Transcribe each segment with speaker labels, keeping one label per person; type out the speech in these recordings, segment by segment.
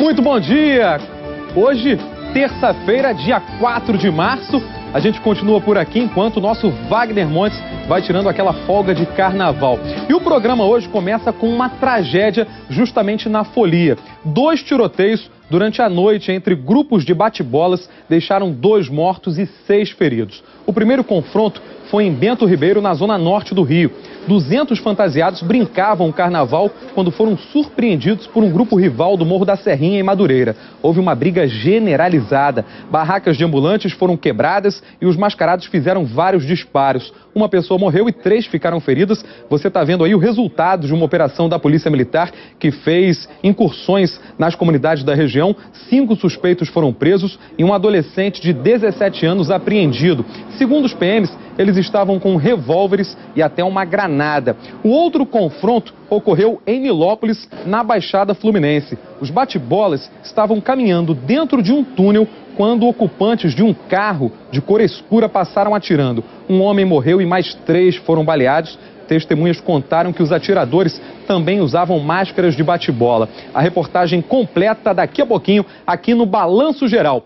Speaker 1: Muito bom dia! Hoje, terça-feira, dia 4 de março, a gente continua por aqui enquanto o nosso Wagner Montes vai tirando aquela folga de carnaval. E o programa hoje começa com uma tragédia justamente na Folia. 2 tiroteios durante a noite entre grupos de bate-bolas deixaram 2 mortos e 6 feridos. O primeiro confronto foi em Bento Ribeiro, na zona norte do Rio. 200 fantasiados brincavam o carnaval quando foram surpreendidos por um grupo rival do Morro da Serrinha, em Madureira. Houve uma briga generalizada. Barracas de ambulantes foram quebradas e os mascarados fizeram vários disparos. Uma pessoa morreu e 3 ficaram feridas. Você está vendo aí o resultado de uma operação da Polícia Militar que fez incursões nas comunidades da região. 5 suspeitos foram presos e um adolescente de 17 anos apreendido. Segundo os PMs, eles estavam com revólveres e até uma granada. O outro confronto ocorreu em Nilópolis, na Baixada Fluminense. Os bate-bolas estavam caminhando dentro de um túnel quando ocupantes de um carro de cor escura passaram atirando. Um homem morreu e mais 3 foram baleados. Testemunhas contaram que os atiradores também usavam máscaras de bate-bola. A reportagem completa daqui a pouquinho aqui no Balanço Geral.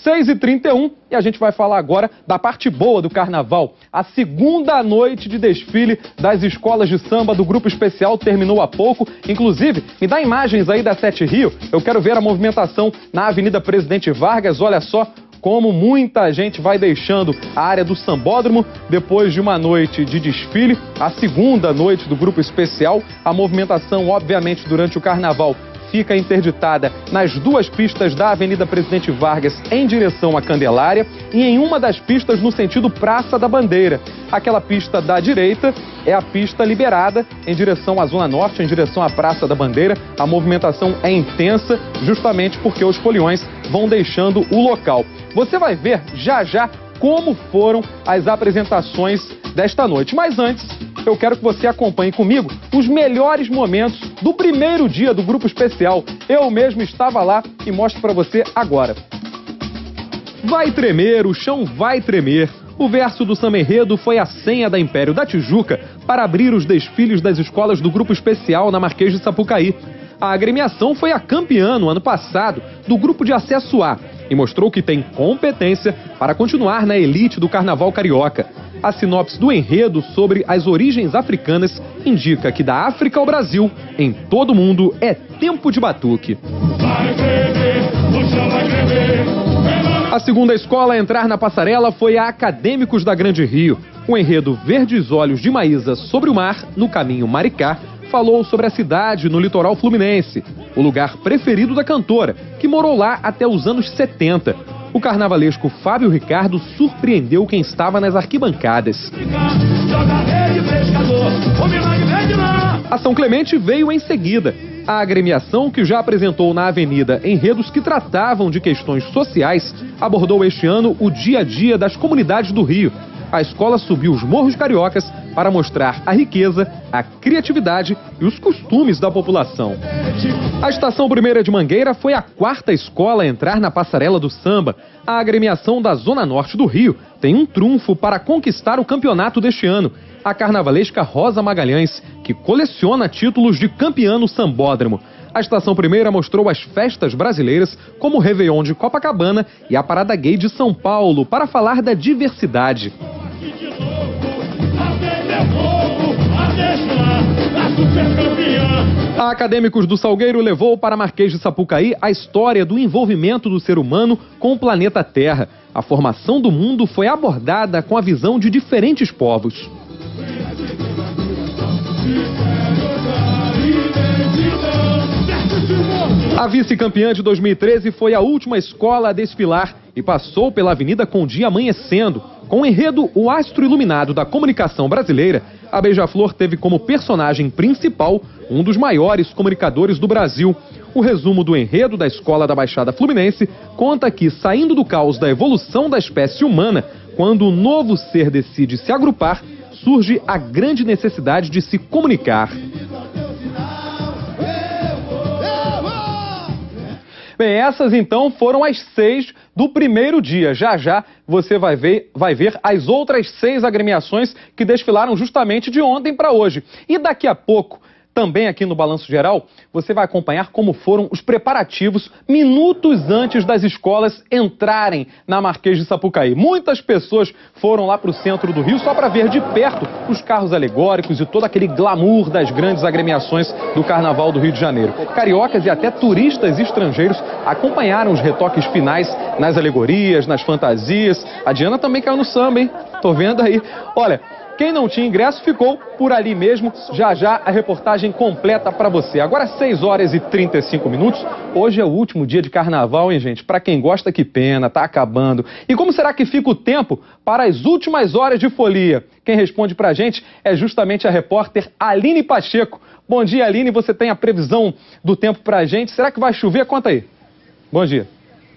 Speaker 1: 6h31 e a gente vai falar agora da parte boa do carnaval. A segunda noite de desfile das escolas de samba do Grupo Especial terminou há pouco. Inclusive, me dá imagens aí da 7 Rio. Eu quero ver a movimentação na Avenida Presidente Vargas. Olha só como muita gente vai deixando a área do Sambódromo depois de uma noite de desfile, a segunda noite do Grupo Especial. A movimentação, obviamente, durante o carnaval fica interditada nas 2 pistas da Avenida Presidente Vargas em direção à Candelária e em uma das pistas no sentido Praça da Bandeira. Aquela pista da direita é a pista liberada em direção à Zona Norte, em direção à Praça da Bandeira. A movimentação é intensa justamente porque os foliões vão deixando o local. Você vai ver já já como foram as apresentações desta noite. Mas antes, eu quero que você acompanhe comigo os melhores momentos do primeiro dia do Grupo Especial. Eu mesmo estava lá e mostro para você agora. Vai tremer, o chão vai tremer. O verso do samba enredo foi a senha da Império da Tijuca para abrir os desfiles das escolas do Grupo Especial na Marquês de Sapucaí. A agremiação foi a campeã no ano passado do Grupo de Acesso A e mostrou que tem competência para continuar na elite do carnaval carioca. A sinopse do enredo sobre as origens africanas indica que da África ao Brasil, em todo mundo, é tempo de batuque. A segunda escola a entrar na passarela foi a Acadêmicos da Grande Rio. O enredo Verdes Olhos de Maísa sobre o Mar, no caminho Maricá, falou sobre a cidade no litoral fluminense, o lugar preferido da cantora, que morou lá até os anos 70. O carnavalesco Fábio Ricardo surpreendeu quem estava nas arquibancadas. A São Clemente veio em seguida. A agremiação, que já apresentou na Avenida enredos que tratavam de questões sociais, abordou este ano o dia a dia das comunidades do Rio. A escola subiu os morros cariocas para mostrar a riqueza, a criatividade e os costumes da população. A Estação 1ª de Mangueira foi a 4ª escola a entrar na passarela do samba. A agremiação da Zona Norte do Rio tem um trunfo para conquistar o campeonato deste ano. A carnavalesca Rosa Magalhães, que coleciona títulos de campeã no Sambódromo. A Estação 1ª mostrou as festas brasileiras, como o Réveillon de Copacabana e a Parada Gay de São Paulo, para falar da diversidade. A Acadêmicos do Salgueiro levou para Marquês de Sapucaí a história do envolvimento do ser humano com o planeta Terra. A formação do mundo foi abordada com a visão de diferentes povos. A vice-campeã de 2013 foi a última escola a desfilar e passou pela Avenida com o dia amanhecendo. Com o enredo O Astro Iluminado da Comunicação Brasileira, a Beija-Flor teve como personagem principal um dos maiores comunicadores do Brasil. O resumo do enredo da Escola da Baixada Fluminense conta que, saindo do caos da evolução da espécie humana, quando o novo ser decide se agrupar, surge a grande necessidade de se comunicar. Bem, essas então foram as 6 do primeiro dia. Já já você vai ver as outras 6 agremiações que desfilaram justamente de ontem para hoje. E daqui a pouco Também aqui no Balanço Geral, você vai acompanhar como foram os preparativos minutos antes das escolas entrarem na Marquês de Sapucaí. Muitas pessoas foram lá para o centro do Rio só para ver de perto os carros alegóricos e todo aquele glamour das grandes agremiações do Carnaval do Rio de Janeiro. Cariocas e até turistas estrangeiros acompanharam os retoques finais nas alegorias, nas fantasias. A Diana também caiu no samba, hein? Tô vendo aí. Olha, quem não tinha ingresso ficou por ali mesmo. Já já a reportagem completa para você. Agora 6 horas e 35 minutos. Hoje é o último dia de carnaval, hein, gente? Para quem gosta, que pena, tá acabando. E como será que fica o tempo para as últimas horas de folia? Quem responde pra gente é justamente a repórter Aline Pacheco. Bom dia, Aline. Você tem a previsão do tempo pra gente. Será que vai chover? Conta aí. Bom dia.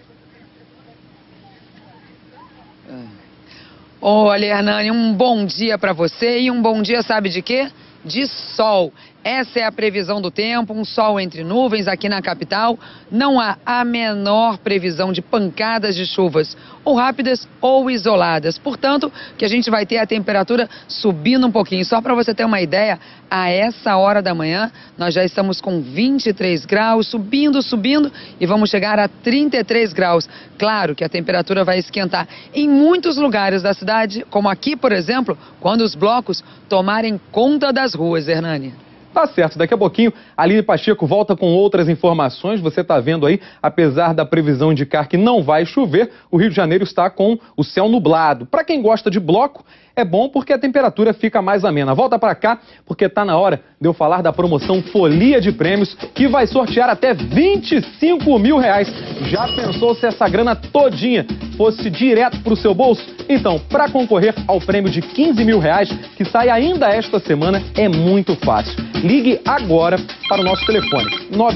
Speaker 2: Olha, Hernani, um bom dia para você e um bom dia, sabe de quê? De sol. Essa é a previsão do tempo, um sol entre nuvens aqui na capital. Não há a menor previsão de pancadas de chuvas, ou rápidas ou isoladas. Portanto, que a gente vai ter a temperatura subindo um pouquinho. Só para você ter uma ideia, a essa hora da manhã, nós já estamos com 23 graus, subindo e vamos chegar a 33 graus. Claro que a temperatura vai esquentar em muitos lugares da cidade, como aqui, por exemplo, quando os blocos tomarem conta das ruas, Hernani.
Speaker 1: Tá certo, daqui a pouquinho a Aline Pacheco volta com outras informações. Você está vendo aí, apesar da previsão indicar que não vai chover, o Rio de Janeiro está com o céu nublado. Para quem gosta de bloco, é bom porque a temperatura fica mais amena. Volta para cá, porque está na hora de eu falar da promoção Folia de Prêmios, que vai sortear até R$25 mil. Já pensou se essa grana todinha fosse direto para o seu bolso? Então, para concorrer ao prêmio de R$15 mil, que sai ainda esta semana, é muito fácil. Ligue agora para o nosso telefone,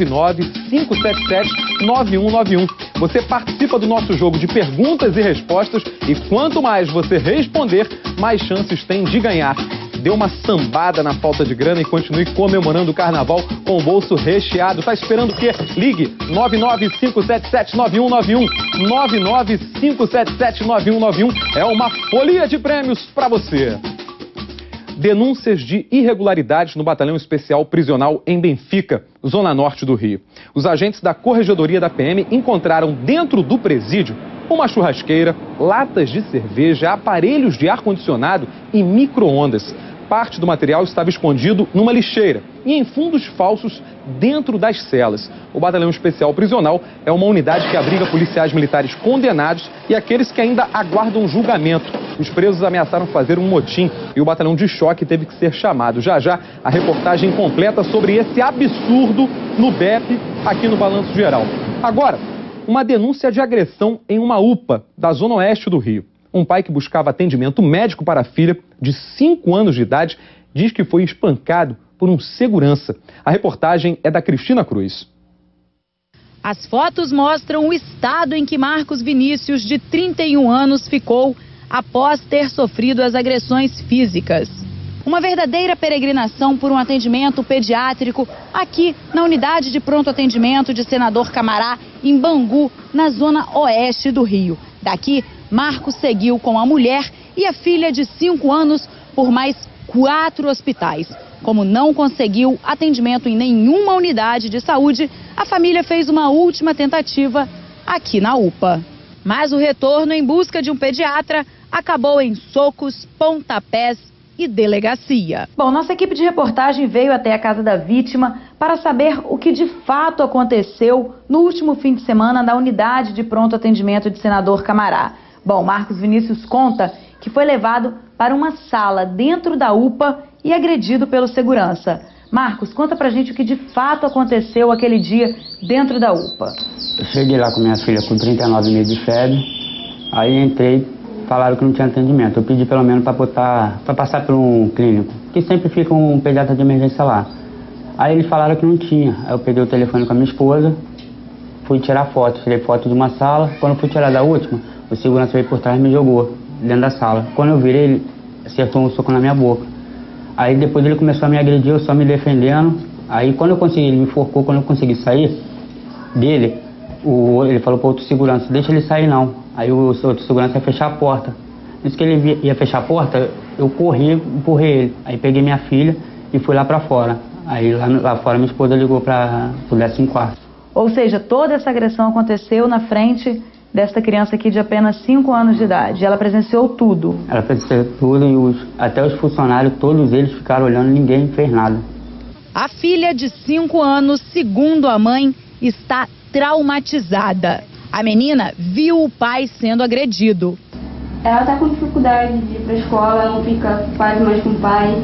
Speaker 1: 99-577-9191. Você participa do nosso jogo de perguntas e respostas e quanto mais você responder, mais chances tem de ganhar. Dê uma sambada na falta de grana e continue comemorando o carnaval com o bolso recheado. Tá esperando o quê? Ligue 995779191. 995779191. É uma folia de prêmios para você. Denúncias de irregularidades no Batalhão Especial Prisional em Benfica, zona norte do Rio. Os agentes da Corregedoria da PM encontraram dentro do presídio uma churrasqueira, latas de cerveja, aparelhos de ar-condicionado e micro-ondas. Parte do material estava escondido numa lixeira e em fundos falsos dentro das celas. O Batalhão Especial Prisional é uma unidade que abriga policiais militares condenados e aqueles que ainda aguardam julgamento. Os presos ameaçaram fazer um motim e o batalhão de choque teve que ser chamado. Já já, a reportagem completa sobre esse absurdo no BEP aqui no Balanço Geral. Agora, uma denúncia de agressão em uma UPA da zona oeste do Rio. Um pai que buscava atendimento médico para a filha, de 5 anos de idade, diz que foi espancado por um segurança. A reportagem é da Cristina Cruz.
Speaker 3: As fotos mostram o estado em que Marcos Vinícius, de 31 anos, ficou após ter sofrido as agressões físicas. Uma verdadeira peregrinação por um atendimento pediátrico aqui na unidade de pronto atendimento de Senador Camará, em Bangu, na zona oeste do Rio. Daqui, Marcos seguiu com a mulher e a filha de 5 anos por mais 4 hospitais. Como não conseguiu atendimento em nenhuma unidade de saúde, a família fez uma última tentativa aqui na UPA. Mas o retorno em busca de um pediatra acabou em socos, pontapés e delegacia. Bom, nossa equipe de reportagem veio até a casa da vítima para saber o que de fato aconteceu no último fim de semana na unidade de pronto atendimento de Senador Camará. Bom, Marcos Vinícius conta que foi levado para uma sala dentro da UPA e agredido pelo segurança. Marcos, conta pra gente o que de fato aconteceu aquele dia dentro da UPA.
Speaker 4: Eu cheguei lá com minha filha com 39,5 de febre, aí entrei, falaram que não tinha atendimento. Eu pedi pelo menos para passar por um clínico, que sempre fica um pediatra de emergência lá. Aí eles falaram que não tinha. Aí eu peguei o telefone com a minha esposa, fui tirar foto, tirei foto de uma sala. Quando eu fui tirar da última, o segurança veio por trás e me jogou dentro da sala. Quando eu virei, ele acertou um soco na minha boca. Aí depois ele começou a me agredir, eu só me defendendo. Aí quando eu consegui, ele me enforcou, quando eu consegui sair dele, ele falou para outro segurança, deixa ele sair não. Aí o outro segurança ia fechar a porta. Disse que ele ia fechar a porta, eu corri, empurrei ele. Aí peguei minha filha e fui lá para fora. Aí lá fora minha esposa ligou para o 14º.
Speaker 3: Ou seja, toda essa agressão aconteceu na frente desta criança aqui de apenas 5 anos de idade. Ela presenciou tudo.
Speaker 4: Ela presenciou tudo e até os funcionários, todos eles ficaram olhando, ninguém fez nada.
Speaker 3: A filha de 5 anos, segundo a mãe, está traumatizada. A menina viu o pai sendo agredido.
Speaker 5: Ela está com dificuldade de ir para a escola, não fica quase mais com o pai.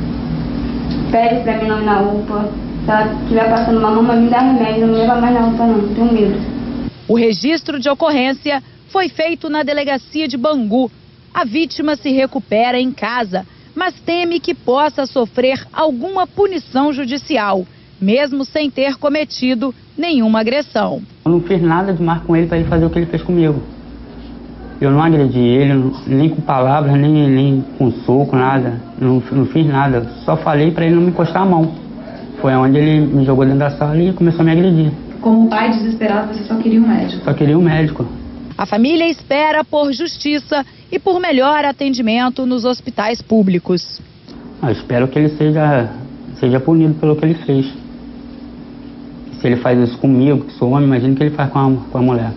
Speaker 5: Pede para mim não ir na UPA. Se ela estiver passando uma mão, me dá remédio, não me leva mais na UPA não, tenho medo.
Speaker 3: O registro de ocorrência foi feito na delegacia de Bangu. A vítima se recupera em casa, mas teme que possa sofrer alguma punição judicial, mesmo sem ter cometido nenhuma agressão.
Speaker 4: Eu não fiz nada demais com ele para ele fazer o que ele fez comigo. Eu não agredi ele, nem com palavras, nem com soco, nada. Não fiz nada, só falei para ele não me encostar a mão. Foi onde ele me jogou dentro da sala e começou a me agredir.
Speaker 5: Como pai desesperado, você só queria um médico?
Speaker 4: Só queria um médico.
Speaker 3: A família espera por justiça e por melhor atendimento nos hospitais públicos.
Speaker 4: Eu espero que ele seja punido pelo que ele fez. Se ele faz isso comigo, que sou homem, imagina que ele faz com a mulher.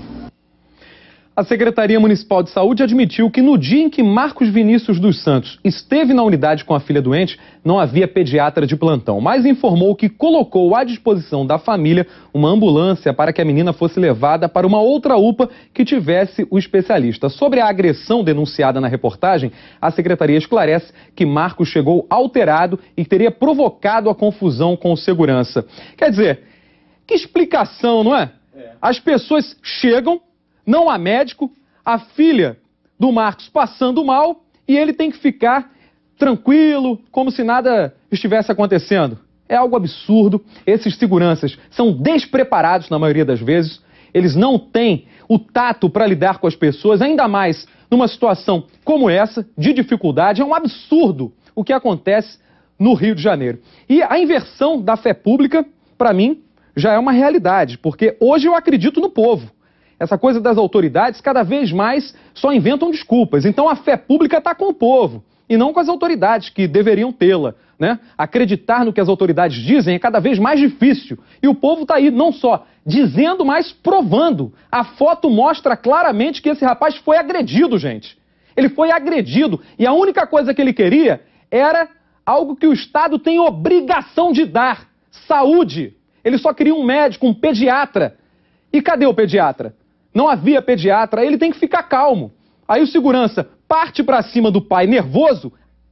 Speaker 1: A Secretaria Municipal de Saúde admitiu que no dia em que Marcos Vinícius dos Santos esteve na unidade com a filha doente, não havia pediatra de plantão, mas informou que colocou à disposição da família uma ambulância para que a menina fosse levada para uma outra UPA que tivesse o especialista. Sobre a agressão denunciada na reportagem, a Secretaria esclarece que Marcos chegou alterado e teria provocado a confusão com o segurança. Quer dizer, que explicação, não é? As pessoas chegam, não há médico, a filha do Marcos passando mal e ele tem que ficar tranquilo, como se nada estivesse acontecendo. É algo absurdo. Esses seguranças são despreparados na maioria das vezes. Eles não têm o tato para lidar com as pessoas, ainda mais numa situação como essa, de dificuldade. É um absurdo o que acontece no Rio de Janeiro. E a inversão da fé pública, para mim, já é uma realidade, porque hoje eu acredito no povo. Essa coisa das autoridades, cada vez mais, só inventam desculpas. Então a fé pública está com o povo e não com as autoridades que deveriam tê-la, né? Acreditar no que as autoridades dizem é cada vez mais difícil. E o povo está aí não só dizendo, mas provando. A foto mostra claramente que esse rapaz foi agredido, gente. Ele foi agredido e a única coisa que ele queria era algo que o Estado tem obrigação de dar: saúde. Ele só queria um médico, um pediatra. E cadê o pediatra? Não havia pediatra, ele tem que ficar calmo. Aí o segurança parte para cima do pai nervoso,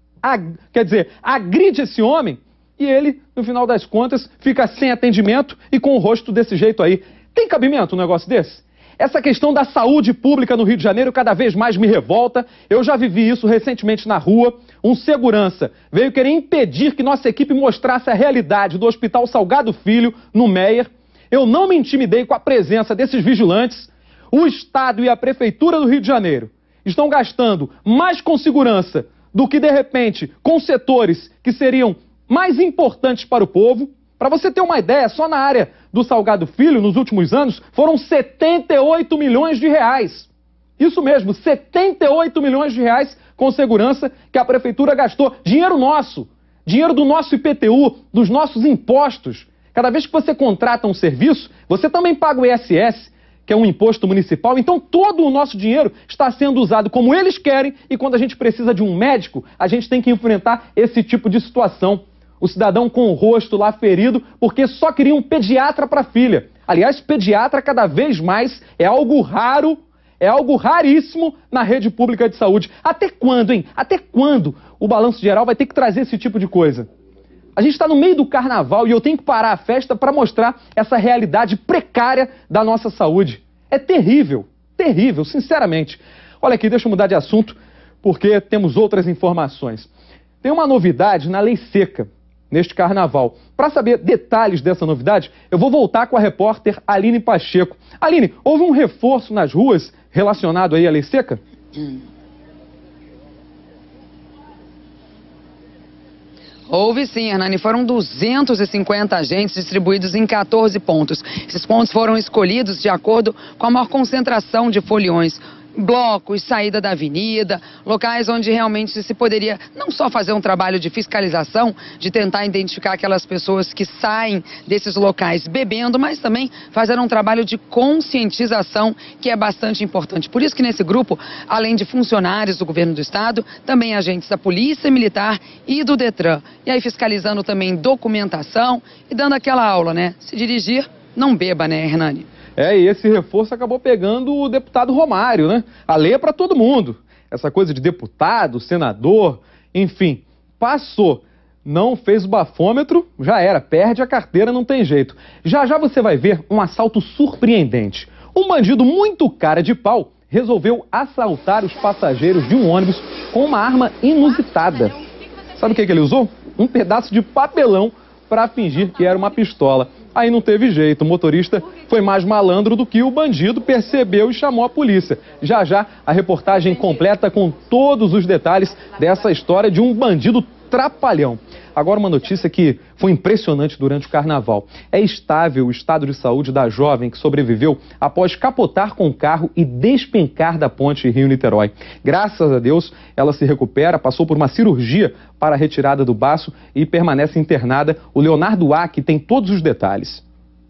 Speaker 1: agride esse homem e ele, no final das contas, fica sem atendimento e com o rosto desse jeito aí. Tem cabimento um negócio desse? Essa questão da saúde pública no Rio de Janeiro cada vez mais me revolta. Eu já vivi isso recentemente na rua. Um segurança veio querer impedir que nossa equipe mostrasse a realidade do Hospital Salgado Filho, no Meier. Eu não me intimidei com a presença desses vigilantes. O Estado e a Prefeitura do Rio de Janeiro estão gastando mais com segurança do que, de repente, com setores que seriam mais importantes para o povo. Para você ter uma ideia, só na área do Salgado Filho, nos últimos anos, foram 78 milhões de reais. Isso mesmo, 78 milhões de reais com segurança que a Prefeitura gastou. Dinheiro nosso, dinheiro do nosso IPTU, dos nossos impostos. Cada vez que você contrata um serviço, você também paga o ISS, que é um imposto municipal. Então todo o nosso dinheiro está sendo usado como eles querem e quando a gente precisa de um médico, a gente tem que enfrentar esse tipo de situação. O cidadão com o rosto lá ferido porque só queria um pediatra para a filha. Aliás, pediatra cada vez mais é algo raro, é algo raríssimo na rede pública de saúde. Até quando, hein? Até quando o Balanço Geral vai ter que trazer esse tipo de coisa? A gente está no meio do carnaval e eu tenho que parar a festa para mostrar essa realidade precária da nossa saúde. É terrível, terrível, sinceramente. Olha aqui, deixa eu mudar de assunto, porque temos outras informações. Tem uma novidade na Lei Seca, neste carnaval. Para saber detalhes dessa novidade, eu vou voltar com a repórter Aline Pacheco. Aline, houve um reforço nas ruas relacionado aí à Lei Seca?
Speaker 2: Houve sim, Hernani. Foram 250 agentes distribuídos em 14 pontos. Esses pontos foram escolhidos de acordo com a maior concentração de foliões. blocos, saída da avenida, locais onde realmente se poderia não só fazer um trabalho de fiscalização, de tentar identificar aquelas pessoas que saem desses locais bebendo, mas também fazer um trabalho de conscientização que é bastante importante. Por isso que nesse grupo, além de funcionários do governo do estado, também agentes da Polícia Militar e do Detran. E aí fiscalizando também documentação e dando aquela aula, né? Se dirigir, não beba, né, Hernani?
Speaker 1: E esse reforço acabou pegando o deputado Romário, né? A lei é para todo mundo. Essa coisa de deputado, senador, enfim, passou. Não fez o bafômetro, já era, perde a carteira, não tem jeito. Já já você vai ver um assalto surpreendente. Um bandido muito cara de pau resolveu assaltar os passageiros de um ônibus com uma arma inusitada. Sabe o que ele usou? Um pedaço de papelão para fingir que era uma pistola. Aí não teve jeito, o motorista foi mais malandro do que o bandido, percebeu e chamou a polícia. Já já a reportagem completa com todos os detalhes dessa história de um bandido trapalhão. Agora uma notícia que foi impressionante durante o carnaval. É estável o estado de saúde da jovem que sobreviveu após capotar com o carro e despencar da ponte Rio-Niterói. Graças a Deus, ela se recupera, passou por uma cirurgia para a retirada do baço e permanece internada. O Leonardo Ack tem todos os detalhes.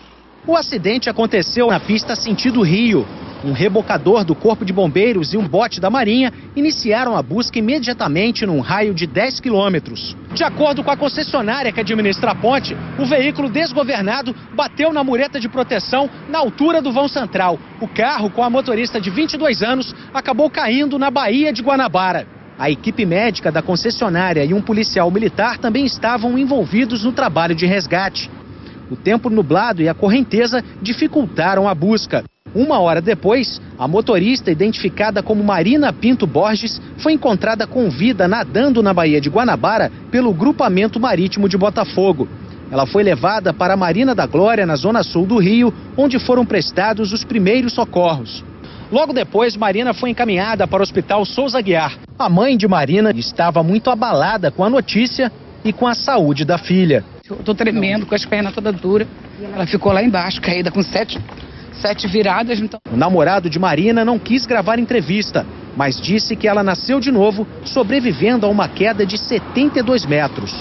Speaker 6: O acidente aconteceu na pista sentido Rio. Um rebocador do Corpo de Bombeiros e um bote da Marinha iniciaram a busca imediatamente num raio de 10 quilômetros. De acordo com a concessionária que administra a ponte, o veículo desgovernado bateu na mureta de proteção na altura do vão central. O carro, com a motorista de 22 anos, acabou caindo na Baía de Guanabara. A equipe médica da concessionária e um policial militar também estavam envolvidos no trabalho de resgate. O tempo nublado e a correnteza dificultaram a busca. Uma hora depois, a motorista, identificada como Marina Pinto Borges, foi encontrada com vida nadando na Baía de Guanabara pelo Grupamento Marítimo de Botafogo. Ela foi levada para a Marina da Glória, na zona sul do Rio, onde foram prestados os primeiros socorros. Logo depois, Marina foi encaminhada para o Hospital Souza Aguiar. A mãe de Marina estava muito abalada com a notícia e com a saúde da filha.
Speaker 7: Eu tô tremendo, com as pernas todas duras. Ela ficou lá embaixo, caída com sete viradas. Então...
Speaker 6: O namorado de Marina não quis gravar entrevista, mas disse que ela nasceu de novo, sobrevivendo a uma queda de 72 metros.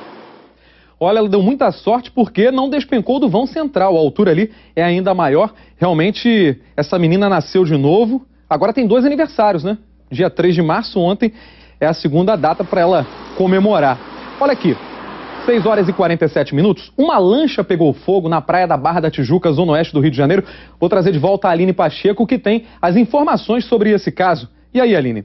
Speaker 1: Olha, ela deu muita sorte porque não despencou do vão central. A altura ali é ainda maior. Realmente, essa menina nasceu de novo. Agora tem 2 aniversários, né? Dia 3 de março, ontem, é a segunda data para ela comemorar. Olha aqui. 6 horas e 47 minutos, uma lancha pegou fogo na praia da Barra da Tijuca, zona oeste do Rio de Janeiro. Vou trazer de volta a Aline Pacheco, que tem as informações sobre esse caso. E aí, Aline?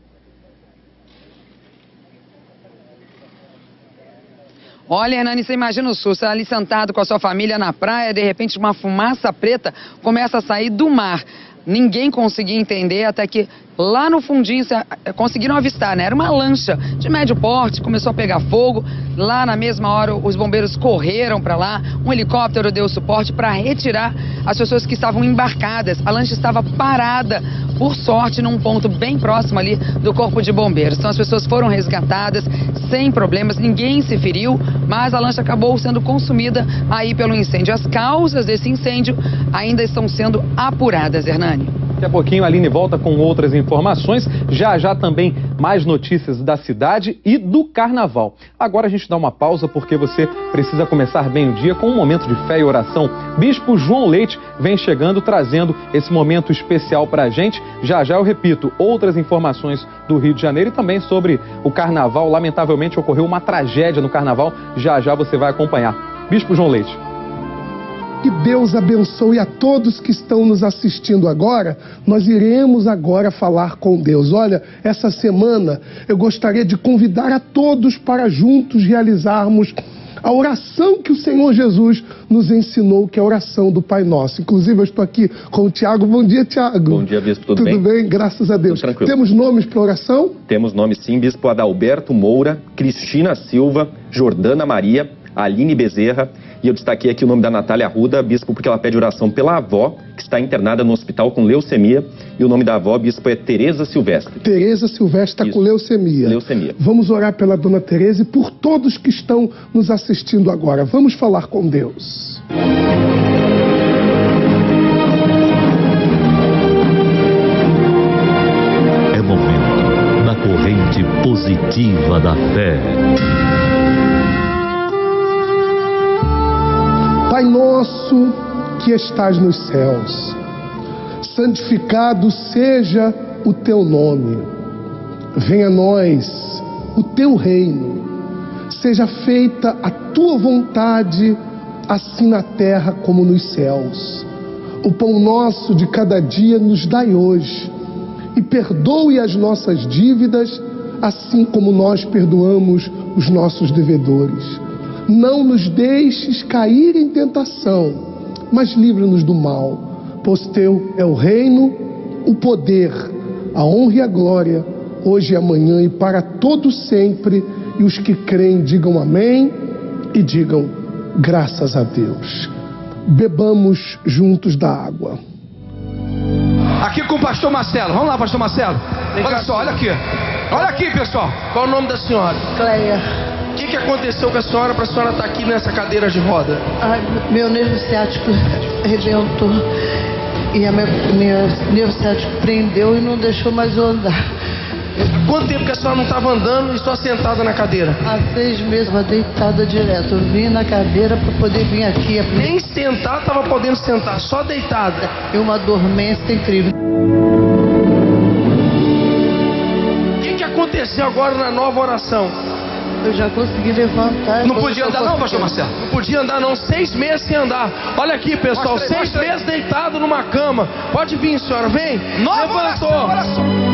Speaker 2: Olha, Hernani, você imagina o susto, ali sentado com a sua família na praia, de repente uma fumaça preta começa a sair do mar. Ninguém conseguia entender até que lá no fundinho conseguiram avistar, né? Era uma lancha de médio porte, começou a pegar fogo. Lá na mesma hora os bombeiros correram para lá, um helicóptero deu suporte para retirar as pessoas que estavam embarcadas. A lancha estava parada, por sorte, num ponto bem próximo ali do Corpo de Bombeiros. Então as pessoas foram resgatadas sem problemas, ninguém se feriu, mas a lancha acabou sendo consumida aí pelo incêndio. As causas desse incêndio ainda estão sendo apuradas, Hernani.
Speaker 1: Daqui a pouquinho a Aline volta com outras informações, já já também mais notícias da cidade e do carnaval. Agora a gente dá uma pausa porque você precisa começar bem o dia com um momento de fé e oração. Bispo João Leite vem chegando trazendo esse momento especial para a gente. Já já eu repito, outras informações do Rio de Janeiro e também sobre o carnaval. Lamentavelmente ocorreu uma tragédia no carnaval, já já você vai acompanhar. Bispo João Leite.
Speaker 8: Que Deus abençoe a todos que estão nos assistindo agora. Nós iremos agora falar com Deus. Olha, essa semana eu gostaria de convidar a todos para juntos realizarmos a oração que o Senhor Jesus nos ensinou, que é a oração do Pai Nosso. Inclusive eu estou aqui com o Tiago. Bom dia, Tiago.
Speaker 9: Bom dia, Bispo. Tudo bem?
Speaker 8: Tudo bem, graças a Deus.
Speaker 9: Tudo tranquilo.
Speaker 8: Temos nomes para oração?
Speaker 9: Temos nomes sim, Bispo Adalberto Moura, Cristina Silva, Jordana Maria, Aline Bezerra. E eu destaquei aqui o nome da Natália Arruda, Bispo, porque ela pede oração pela avó, que está internada no hospital com leucemia. E o nome da avó, Bispo, é Tereza Silvestre.
Speaker 8: Tereza Silvestre está com leucemia.
Speaker 9: Leucemia.
Speaker 8: Vamos orar pela dona Tereza e por todos que estão nos assistindo agora. Vamos falar com Deus.
Speaker 10: Escola da Fé.
Speaker 8: Pai nosso que estás nos céus, santificado seja o teu nome. Venha a nós o teu reino. Seja feita a tua vontade, assim na terra como nos céus. O pão nosso de cada dia nos dai hoje. E perdoe as nossas dívidas, assim como nós perdoamos os nossos devedores. Não nos deixes cair em tentação, mas livra-nos do mal. Pois teu é o reino, o poder, a honra e a glória, hoje e amanhã e para todo sempre. E os que creem digam amém e digam graças a Deus. Bebamos juntos da água.
Speaker 11: Aqui com o pastor Marcelo. Vamos lá, pastor Marcelo. Olha só, olha aqui. Olha aqui, pessoal. Qual é o nome da senhora?
Speaker 12: Cleia.
Speaker 11: O que aconteceu com a senhora para a senhora estar aqui nessa cadeira de roda?
Speaker 12: Ai, meu nervo ciático arrebentou. E a minha nervo ciático prendeu e não deixou mais eu andar.
Speaker 11: Quanto tempo que a senhora não estava andando e só sentada na cadeira?
Speaker 12: Há 6 meses, estava deitada direto. Eu vim na cadeira para poder vir aqui.
Speaker 11: Nem sentar estava podendo sentar, só deitada.
Speaker 12: E uma dormência incrível.
Speaker 11: O que aconteceu agora na nova oração?
Speaker 12: Eu já consegui levantar.
Speaker 11: Não podia andar não, pastor Marcelo? Não podia andar não, 6 meses sem andar. Olha aqui, pessoal, 6 meses deitado numa cama. Pode vir, senhora, vem. Levantou. Oração.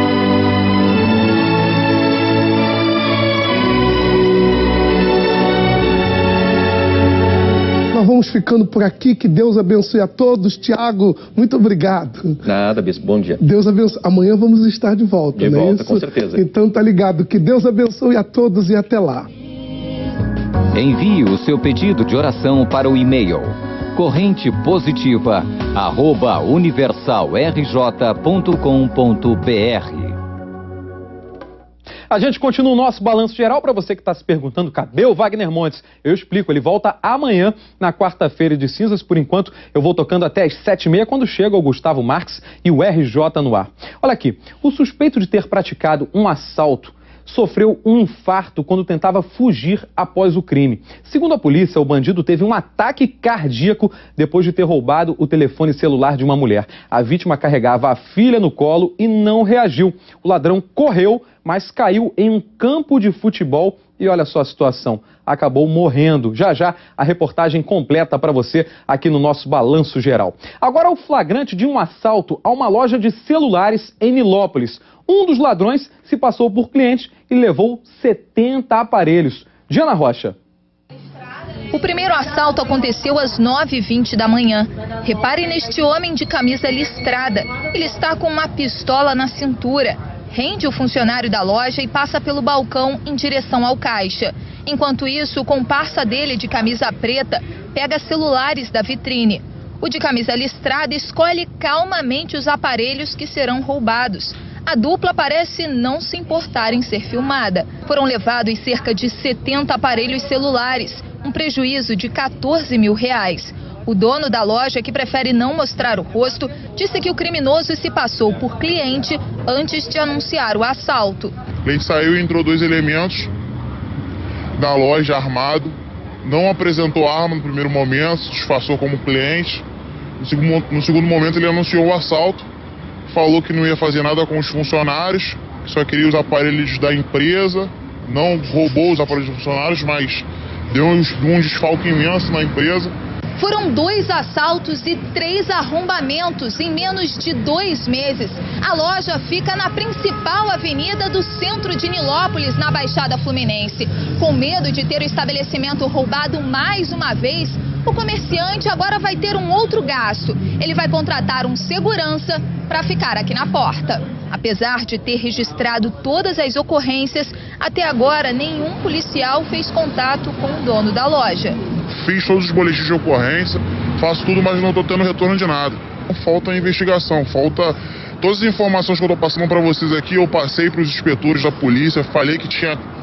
Speaker 8: Nós vamos ficando por aqui, que Deus abençoe a todos. Tiago, muito obrigado.
Speaker 9: Nada, bispo, bom dia.
Speaker 8: Deus abençoe. Amanhã vamos estar de volta,
Speaker 9: de
Speaker 8: não
Speaker 9: volta,
Speaker 8: é isso?
Speaker 9: Com certeza.
Speaker 8: Então tá ligado, que Deus abençoe a todos e até lá.
Speaker 13: Envie o seu pedido de oração para o e-mail correntepositiva@universalrj.com.br.
Speaker 1: A gente continua o nosso balanço geral. Para você que está se perguntando, cadê o Wagner Montes? Eu explico, ele volta amanhã, na quarta-feira de cinzas. Por enquanto, eu vou tocando até às 7h30, quando chega o Gustavo Marques e o RJ no ar. Olha aqui, o suspeito de ter praticado um assalto sofreu um infarto quando tentava fugir após o crime. Segundo a polícia, o bandido teve um ataque cardíaco depois de ter roubado o telefone celular de uma mulher. A vítima carregava a filha no colo e não reagiu. O ladrão correu, mas caiu em um campo de futebol e olha só a situação, acabou morrendo. Já já a reportagem completa para você aqui no nosso Balanço Geral. Agora o flagrante de um assalto a uma loja de celulares em Nilópolis. Um dos ladrões se passou por cliente e levou 70 aparelhos. Diana Rocha.
Speaker 14: O primeiro assalto aconteceu às 9h20 da manhã. Repare neste homem de camisa listrada. Ele está com uma pistola na cintura. Rende o funcionário da loja e passa pelo balcão em direção ao caixa. Enquanto isso, o comparsa dele de camisa preta pega celulares da vitrine. O de camisa listrada escolhe calmamente os aparelhos que serão roubados. A dupla parece não se importar em ser filmada. Foram levados cerca de 70 aparelhos celulares, um prejuízo de R$14 mil. O dono da loja, que prefere não mostrar o rosto, disse que o criminoso se passou por cliente antes de anunciar o assalto.
Speaker 15: O cliente saiu e entrou 2 elementos da loja armado, não apresentou arma no primeiro momento, se disfarçou como cliente. No segundo momento ele anunciou o assalto, falou que não ia fazer nada com os funcionários, que só queria os aparelhos da empresa, não roubou os aparelhos dos funcionários, mas deu um desfalque imenso na empresa.
Speaker 14: Foram 2 assaltos e 3 arrombamentos em menos de 2 meses. A loja fica na principal avenida do centro de Nilópolis, na Baixada Fluminense. Com medo de ter o estabelecimento roubado mais uma vez, o comerciante agora vai ter um outro gasto. Ele vai contratar um segurança para ficar aqui na porta. Apesar de ter registrado todas as ocorrências, até agora nenhum policial fez contato com o dono da loja.
Speaker 15: Fiz todos os boletins de ocorrência, faço tudo, mas não estou tendo retorno de nada. Falta investigação, falta todas as informações que eu estou passando para vocês aqui. Eu passei para os inspetores da polícia, falei que tinha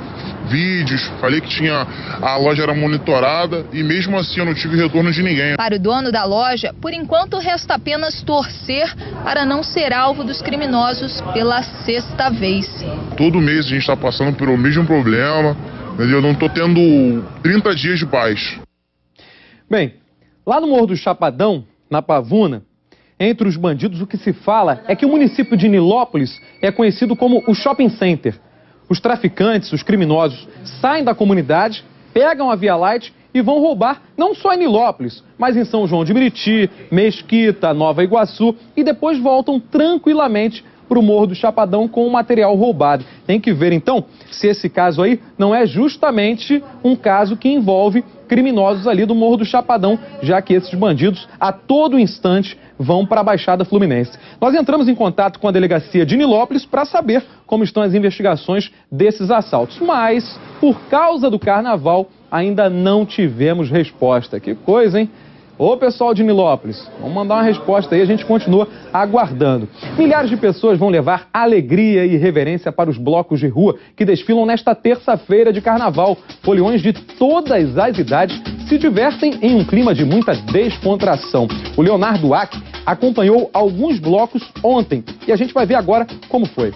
Speaker 15: vídeos, falei que a loja era monitorada e mesmo assim eu não tive retorno de ninguém.
Speaker 14: Para o dono da loja, por enquanto resta apenas torcer para não ser alvo dos criminosos pela 6ª vez.
Speaker 15: Todo mês a gente está passando pelo mesmo problema, entendeu? Eu não estou tendo 30 dias de paz.
Speaker 1: Bem, lá no Morro do Chapadão, na Pavuna, entre os bandidos o que se fala é que o município de Nilópolis é conhecido como o shopping center. Os traficantes, os criminosos, saem da comunidade, pegam a Via Light e vão roubar não só em Nilópolis, mas em São João de Meriti, Mesquita, Nova Iguaçu e depois voltam tranquilamente para o Morro do Chapadão com o material roubado. Tem que ver então se esse caso aí não é justamente um caso que envolve criminosos ali do Morro do Chapadão, já que esses bandidos a todo instante vão para a Baixada Fluminense. Nós entramos em contato com a delegacia de Nilópolis para saber como estão as investigações desses assaltos, mas por causa do carnaval ainda não tivemos resposta. Que coisa, hein? Ô pessoal de Nilópolis, vamos mandar uma resposta aí, a gente continua aguardando. Milhares de pessoas vão levar alegria e reverência para os blocos de rua que desfilam nesta terça-feira de carnaval. Foliões de todas as idades se divertem em um clima de muita descontração. O Leonardo Ack acompanhou alguns blocos ontem e a gente vai ver agora como foi.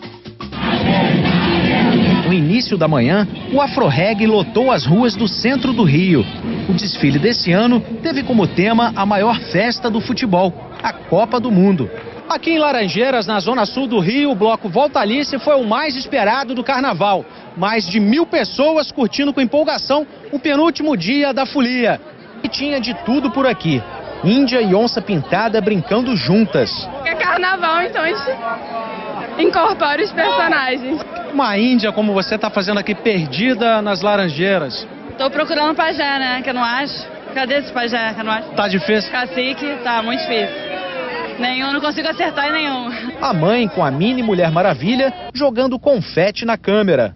Speaker 6: No início da manhã, o Afro-Reg lotou as ruas do centro do Rio. O desfile desse ano teve como tema a maior festa do futebol, a Copa do Mundo. Aqui em Laranjeiras, na zona sul do Rio, o bloco Volta Alice foi o mais esperado do carnaval. Mais de 1000 pessoas curtindo com empolgação o penúltimo dia da folia. E tinha de tudo por aqui. Índia e onça pintada brincando juntas.
Speaker 10: É carnaval, então a gente incorpora os personagens.
Speaker 6: Uma índia como você está fazendo aqui, perdida nas Laranjeiras.
Speaker 10: Tô procurando pajé, né, que eu não acho. Cadê esse pajé que eu não acho?
Speaker 6: Tá difícil?
Speaker 10: Cacique, tá muito difícil. Nenhum, não consigo acertar em nenhum.
Speaker 6: A mãe com a mini Mulher Maravilha jogando confete na câmera.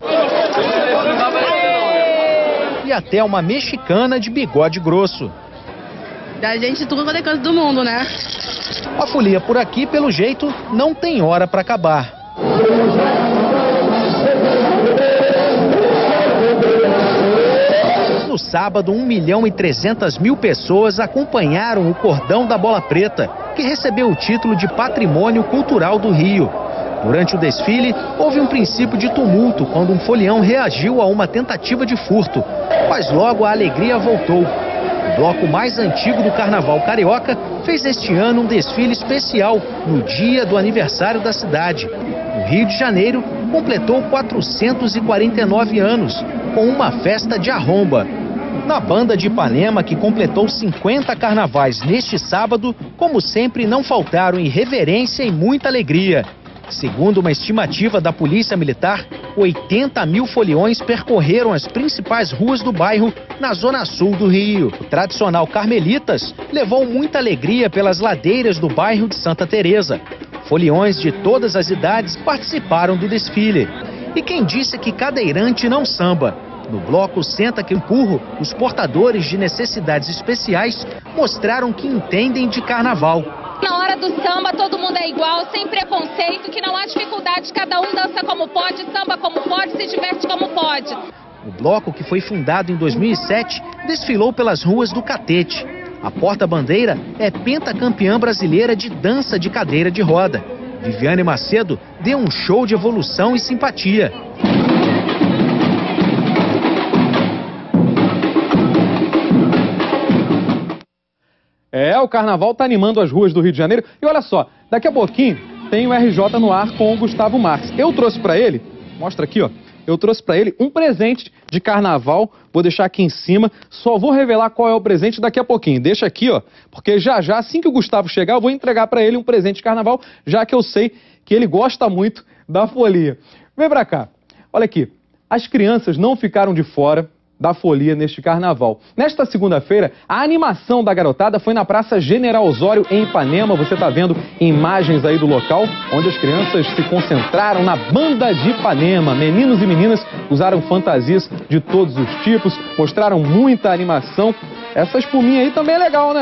Speaker 6: E até uma mexicana de bigode grosso.
Speaker 10: Da gente tudo quanto é canto do mundo, né?
Speaker 6: A folia por aqui, pelo jeito, não tem hora para acabar. No sábado, 1.300.000 pessoas acompanharam o Cordão da Bola Preta, que recebeu o título de Patrimônio Cultural do Rio. Durante o desfile, houve um princípio de tumulto quando um folião reagiu a uma tentativa de furto, mas logo a alegria voltou. O bloco mais antigo do Carnaval Carioca fez este ano um desfile especial no dia do aniversário da cidade. O Rio de Janeiro completou 449 anos, com uma festa de arromba. Na banda de Ipanema, que completou 50 carnavais neste sábado, como sempre, não faltaram irreverência e muita alegria. Segundo uma estimativa da Polícia Militar, 80.000 foliões percorreram as principais ruas do bairro na zona sul do Rio. O tradicional Carmelitas levou muita alegria pelas ladeiras do bairro de Santa Teresa. Foliões de todas as idades participaram do desfile. E quem disse que cadeirante não samba? No bloco Senta que Empurro, os portadores de necessidades especiais mostraram que entendem de carnaval.
Speaker 16: Na hora do samba, todo mundo é igual, sem preconceito, que não há dificuldade, cada um dança como pode, samba como pode, se diverte como pode.
Speaker 6: O bloco, que foi fundado em 2007, desfilou pelas ruas do Catete. A porta-bandeira é pentacampeã brasileira de dança de cadeira de roda. Viviane Macedo deu um show de evolução e simpatia.
Speaker 1: O carnaval tá animando as ruas do Rio de Janeiro. E olha só, daqui a pouquinho tem o RJ no ar com o Gustavo Marques. Eu trouxe pra ele, mostra aqui, ó. Eu trouxe pra ele um presente de carnaval. Vou deixar aqui em cima. Só vou revelar qual é o presente daqui a pouquinho. Deixa aqui, ó. Porque já, assim que o Gustavo chegar, eu vou entregar pra ele um presente de carnaval, já que eu sei que ele gosta muito da folia. Vem pra cá. Olha aqui. As crianças não ficaram de fora da folia neste carnaval. Nesta segunda-feira, a animação da garotada foi na Praça General Osório, em Ipanema. Você está vendo imagens aí do local, onde as crianças se concentraram na Banda de Ipanema. Meninos e meninas usaram fantasias de todos os tipos, mostraram muita animação. Essa espuminha aí também é legal, né?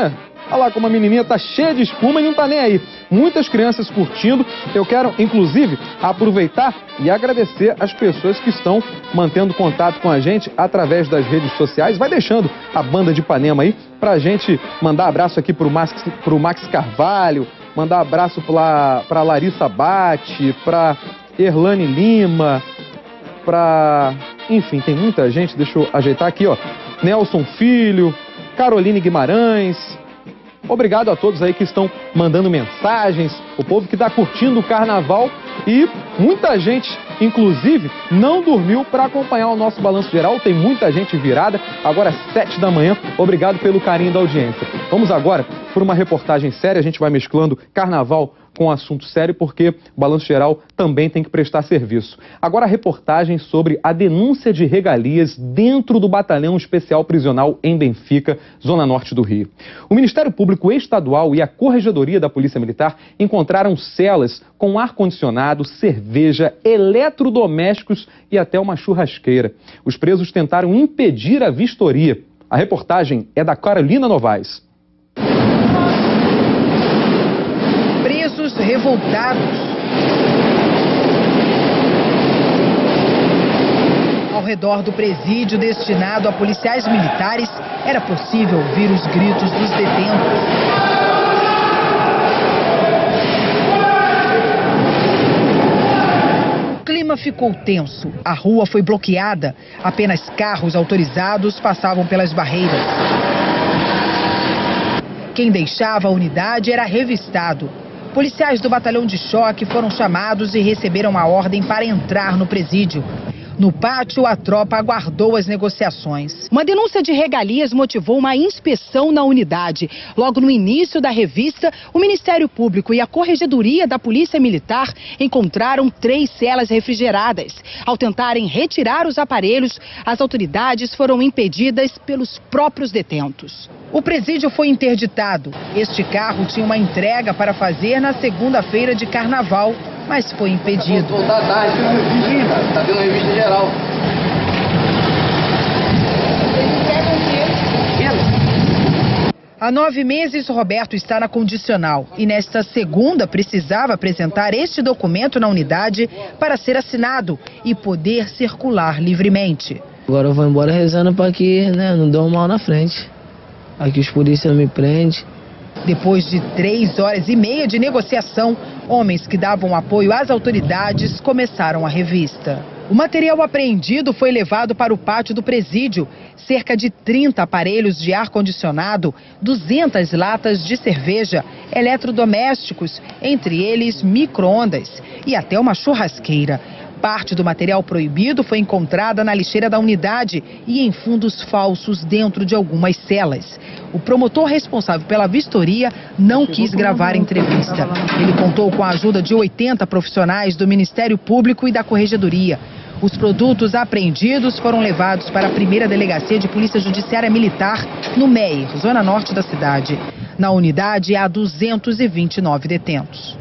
Speaker 1: Olha lá como a menininha tá cheia de espuma e não tá nem aí. Muitas crianças curtindo. Eu quero, inclusive, aproveitar e agradecer as pessoas que estão mantendo contato com a gente através das redes sociais. Vai deixando a banda de Ipanema aí pra gente mandar abraço aqui pro Max Carvalho, mandar abraço pra Larissa Bate, pra Erlane Lima, enfim, tem muita gente, deixa eu ajeitar aqui, ó. Nelson Filho, Caroline Guimarães. Obrigado a todos aí que estão mandando mensagens, o povo que está curtindo o carnaval e muita gente, inclusive, não dormiu para acompanhar o nosso balanço geral. Tem muita gente virada, agora às 7 da manhã. Obrigado pelo carinho da audiência. Vamos agora por uma reportagem séria, a gente vai mesclando carnaval com assunto sério, porque o Balanço Geral também tem que prestar serviço. Agora a reportagem sobre a denúncia de regalias dentro do Batalhão Especial Prisional em Benfica, zona norte do Rio. O Ministério Público Estadual e a Corregedoria da Polícia Militar encontraram celas com ar-condicionado, cerveja, eletrodomésticos e até uma churrasqueira. Os presos tentaram impedir a vistoria. A reportagem é da Carolina Novaes.
Speaker 17: Presos revoltados. Ao redor do presídio destinado a policiais militares, era possível ouvir os gritos dos detentos. O clima ficou tenso. A rua foi bloqueada. Apenas carros autorizados passavam pelas barreiras. Quem deixava a unidade era revistado. Policiais do batalhão de choque foram chamados e receberam a ordem para entrar no presídio. No pátio, a tropa aguardou as negociações.
Speaker 18: Uma denúncia de regalias motivou uma inspeção na unidade. Logo no início da revista, o Ministério Público e a Corregedoria da Polícia Militar encontraram 3 celas refrigeradas. Ao tentarem retirar os aparelhos, as autoridades foram impedidas pelos próprios detentos.
Speaker 17: O presídio foi interditado. Este carro tinha uma entrega para fazer na segunda-feira de carnaval, mas foi impedido.
Speaker 19: Tá vendo a revista geral.
Speaker 17: Há 9 meses, Roberto está na condicional e nesta segunda precisava apresentar este documento na unidade para ser assinado e poder circular livremente.
Speaker 20: Agora eu vou embora rezando para que não dê um mal na frente. Aqui os polícias não me prendem.
Speaker 17: Depois de 3 horas e meia de negociação, homens que davam apoio às autoridades começaram a revista. O material apreendido foi levado para o pátio do presídio. Cerca de 30 aparelhos de ar-condicionado, 200 latas de cerveja, eletrodomésticos, entre eles micro-ondas e até uma churrasqueira. Parte do material proibido foi encontrada na lixeira da unidade e em fundos falsos dentro de algumas celas. O promotor responsável pela vistoria não quis gravar a entrevista. Ele contou com a ajuda de 80 profissionais do Ministério Público e da Corregedoria. Os produtos apreendidos foram levados para a primeira delegacia de Polícia Judiciária Militar, no Meier, zona norte da cidade. Na unidade há 229 detentos.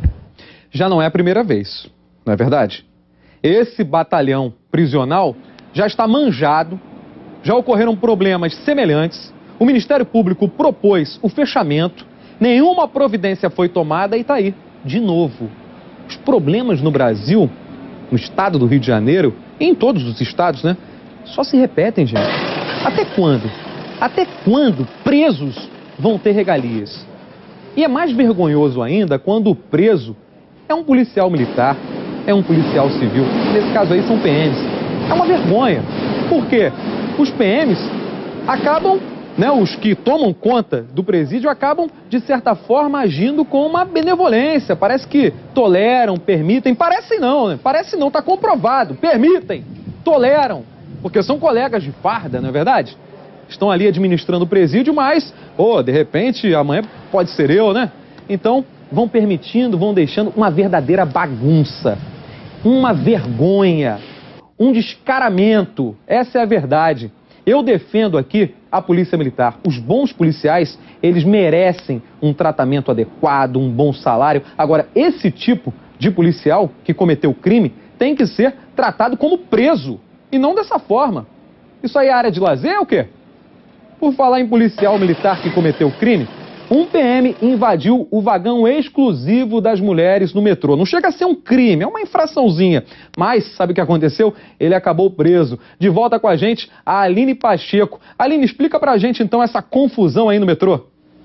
Speaker 1: Já não é a primeira vez, não é verdade? Esse batalhão prisional já está manjado, já ocorreram problemas semelhantes, o Ministério Público propôs o fechamento, nenhuma providência foi tomada e está aí, de novo. Os problemas no Brasil, no estado do Rio de Janeiro, e em todos os estados, né, só se repetem, gente. Até quando? Até quando presos vão ter regalias? E é mais vergonhoso ainda quando o preso é um policial militar, é um policial civil, nesse caso aí são PMs. É uma vergonha. Por quê? Os PMs acabam, os que tomam conta do presídio acabam, de certa forma, agindo com uma benevolência. Parece que toleram, permitem. Parece não, né? Parece não, está comprovado. Permitem, toleram, porque são colegas de farda, não é verdade? Estão ali administrando o presídio, mas, de repente, amanhã pode ser eu, né? Então, vão permitindo, vão deixando uma verdadeira bagunça, uma vergonha, um descaramento. Essa é a verdade. Eu defendo aqui a Polícia Militar. Os bons policiais, eles merecem um tratamento adequado, um bom salário. Agora, esse tipo de policial que cometeu crime tem que ser tratado como preso e não dessa forma. Isso aí é área de lazer ou o quê? Por falar em policial militar que cometeu crime, Um PM invadiu o vagão exclusivo das mulheres no metrô. Não chega a ser um crime, é uma infraçãozinha. Mas, sabe o que aconteceu? Ele acabou preso. De volta com a gente, a Aline Pacheco. Aline, explica pra gente então essa confusão aí no metrô.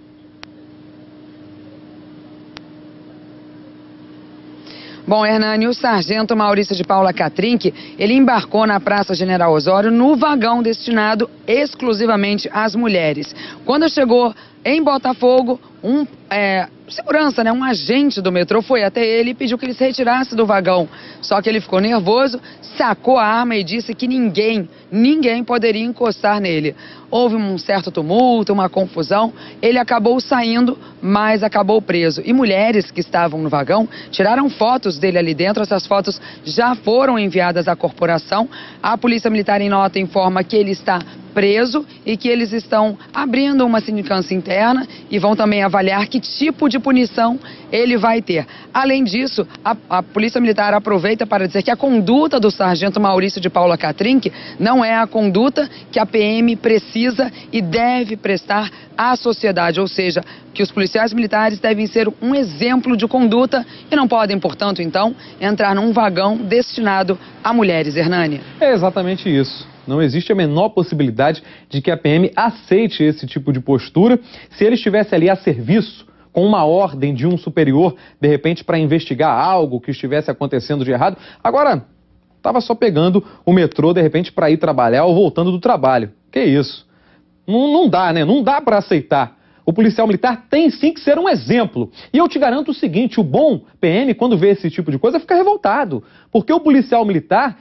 Speaker 2: Bom, Hernani, o sargento Maurício de Paula Catrinck, ele embarcou na Praça General Osório no vagão destinado exclusivamente às mulheres. Quando chegou em Botafogo, segurança, um agente do metrô foi até ele e pediu que ele se retirasse do vagão. Só que ele ficou nervoso, sacou a arma e disse que ninguém poderia encostar nele. Houve um certo tumulto, uma confusão, ele acabou saindo, mas acabou preso. E mulheres que estavam no vagão tiraram fotos dele ali dentro, essas fotos já foram enviadas à corporação. A Polícia Militar, em nota, informa que ele está preso e que eles estão abrindo uma sindicância interna e vão também avaliar que tipo de punição ele vai ter. Além disso, a Polícia Militar aproveita para dizer que a conduta do sargento Maurício de Paula Catrinck não é a conduta que a PM precisa e deve prestar à sociedade, ou seja, que os policiais militares devem ser um exemplo de conduta e não podem, portanto, então, entrar num vagão destinado a mulheres, Hernani.
Speaker 1: É exatamente isso. Não existe a menor possibilidade de que a PM aceite esse tipo de postura. Se ele estivesse ali a serviço, com uma ordem de um superior, de repente para investigar algo que estivesse acontecendo de errado, agora estava só pegando o metrô, de repente, para ir trabalhar ou voltando do trabalho. Que isso? Não dá, né? Não dá para aceitar. O policial militar tem sim que ser um exemplo. E eu te garanto o seguinte, o bom PM, quando vê esse tipo de coisa, fica revoltado. Porque o policial militar,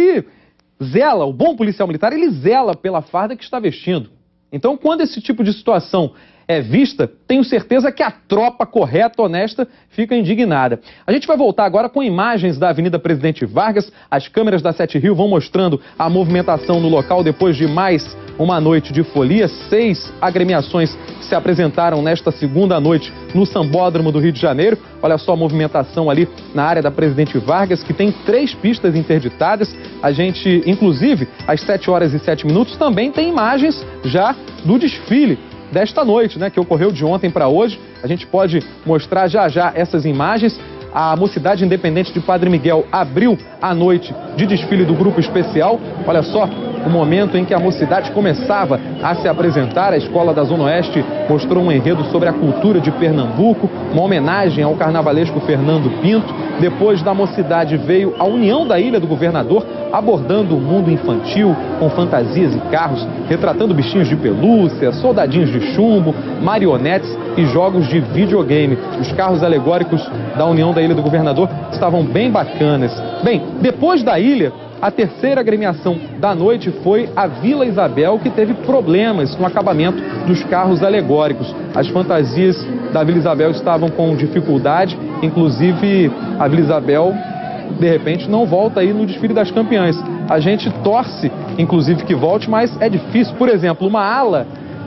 Speaker 1: o bom policial militar, ele zela pela farda que está vestindo. Então, quando esse tipo de situação é vista, tenho certeza que a tropa correta, honesta, fica indignada. A gente vai voltar agora com imagens da Avenida Presidente Vargas. As câmeras da 7 Rio vão mostrando a movimentação no local depois de mais uma noite de folia. 6 agremiações se apresentaram nesta segunda noite no Sambódromo do Rio de Janeiro. Olha só a movimentação ali na área da Presidente Vargas, que tem 3 pistas interditadas. A gente, inclusive, às 7h07, também tem imagens já do desfile desta noite, que ocorreu de ontem para hoje. A gente pode mostrar já essas imagens. A Mocidade Independente de Padre Miguel abriu a noite de desfile do Grupo Especial. Olha só o momento em que a Mocidade começava a se apresentar. A escola da Zona Oeste mostrou um enredo sobre a cultura de Pernambuco, uma homenagem ao carnavalesco Fernando Pinto. Depois da Mocidade veio a União da Ilha do Governador, abordando o mundo infantil com fantasias e carros, retratando bichinhos de pelúcia, soldadinhos de chumbo, marionetes e jogos de videogame. Os carros alegóricos da União da Ilha do Governador estavam bem bacanas. Bem, depois da ilha, a terceira agremiação da noite foi a Vila Isabel, que teve problemas no acabamento dos carros alegóricos. As fantasias da Vila Isabel estavam com dificuldade, inclusive a Vila Isabel, de repente, não volta aí no desfile das campeãs. A gente torce, inclusive, que volte, mas é difícil. Por exemplo, uma ala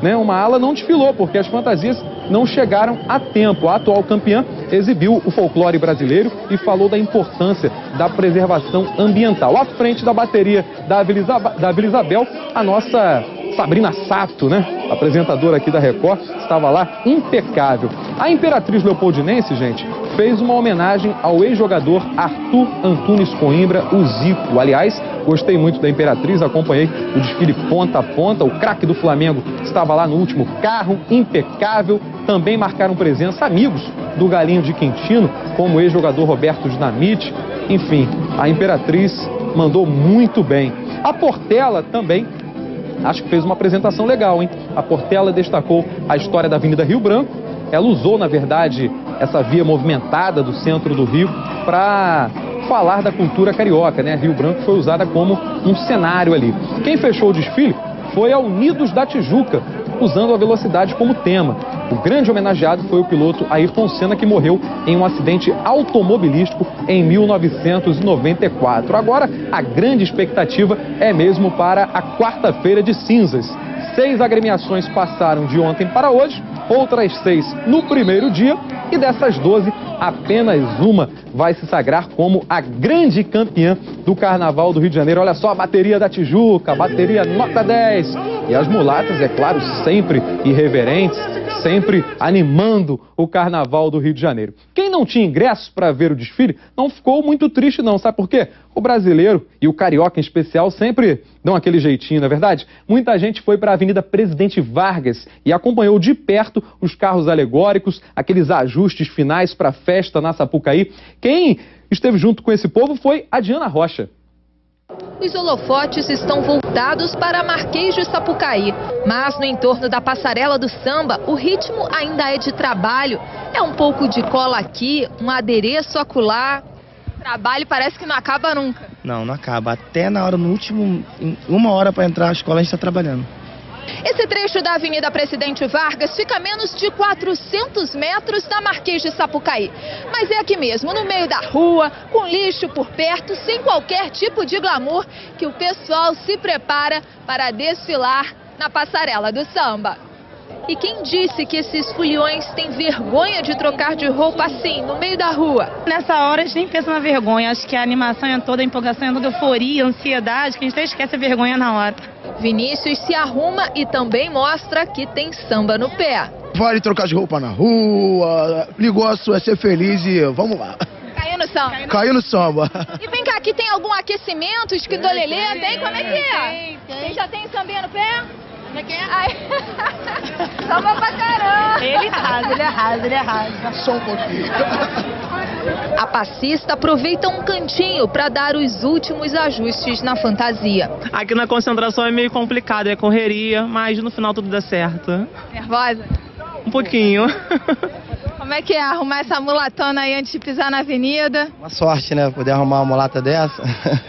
Speaker 1: não desfilou, porque as fantasias não chegaram a tempo. A atual campeã exibiu o folclore brasileiro e falou da importância da preservação ambiental. À frente da bateria da Vila Isabel, a nossa Sabrina Sato, apresentadora aqui da Record, estava lá impecável. A Imperatriz Leopoldinense, gente, fez uma homenagem ao ex-jogador Arthur Antunes Coimbra, o Zico. Aliás, gostei muito da Imperatriz, acompanhei o desfile ponta a ponta. O craque do Flamengo estava lá no último carro, impecável. Também marcaram presença amigos do Galinho de Quintino, como o ex-jogador Roberto Dinamite. Enfim, a Imperatriz mandou muito bem. A Portela também, acho que fez uma apresentação legal, hein? A Portela destacou a história da Avenida Rio Branco. Ela usou, na verdade, essa via movimentada do centro do Rio para falar da cultura carioca, Rio Branco foi usada como um cenário ali. Quem fechou o desfile foi a Unidos da Tijuca, usando a velocidade como tema. O grande homenageado foi o piloto Ayrton Senna, que morreu em um acidente automobilístico em 1994. Agora, a grande expectativa é mesmo para a quarta-feira de cinzas. 6 agremiações passaram de ontem para hoje, outras 6 no primeiro dia, e dessas 12, apenas uma vai se sagrar como a grande campeã do Carnaval do Rio de Janeiro. Olha só a bateria da Tijuca, bateria nota 10. E as mulatas, é claro, sempre irreverentes, sempre animando o Carnaval do Rio de Janeiro. Quem não tinha ingressos para ver o desfile não ficou muito triste não, sabe por quê? O brasileiro e o carioca em especial sempre dão aquele jeitinho, não é verdade? Muita gente foi para a Avenida Presidente Vargas e acompanhou de perto os carros alegóricos, aqueles ajustes finais para a festa na Sapucaí. Quem esteve junto com esse povo foi a Diana Rocha.
Speaker 14: Os holofotes estão voltados para Marquês de Sapucaí, mas no entorno da passarela do samba, o ritmo ainda é de trabalho. É um pouco de cola aqui, um adereço acolá. O trabalho parece que não acaba nunca.
Speaker 21: Não, não acaba. Até na hora, no último, em 1 hora para entrar na escola, a gente está trabalhando.
Speaker 14: Esse trecho da Avenida Presidente Vargas fica a menos de 400 metros da Marquês de Sapucaí. Mas é aqui mesmo, no meio da rua, com lixo por perto, sem qualquer tipo de glamour, que o pessoal se prepara para desfilar na passarela do samba. E quem disse que esses foliões têm vergonha de trocar de roupa assim, no meio da rua?
Speaker 22: Nessa hora a gente nem pensa na vergonha, acho que a animação é toda, a empolgação é toda, euforia, ansiedade, que a gente até esquece a vergonha na hora.
Speaker 14: Vinícius se arruma e também mostra que tem samba no pé.
Speaker 23: Vale trocar de roupa na rua, o negócio é ser feliz e vamos lá.
Speaker 14: Caiu no samba.
Speaker 23: Caiu no samba.
Speaker 14: E vem cá, aqui tem algum aquecimento, esquidolelê? Tem? Como é que é? Tem. Já tem sambinha no pé? Como é que é? Ai. Samba pra caramba.
Speaker 22: Ele arrasa.
Speaker 23: Só um pouquinho.
Speaker 14: A passista aproveita um cantinho para dar os últimos ajustes na fantasia.
Speaker 24: Aqui na concentração é meio complicado, é correria, mas no final tudo dá certo.
Speaker 14: Nervosa?
Speaker 24: Um pouquinho.
Speaker 14: Como é que é arrumar essa mulatona aí antes de pisar na avenida?
Speaker 21: Uma sorte, né? Poder arrumar uma mulata dessa.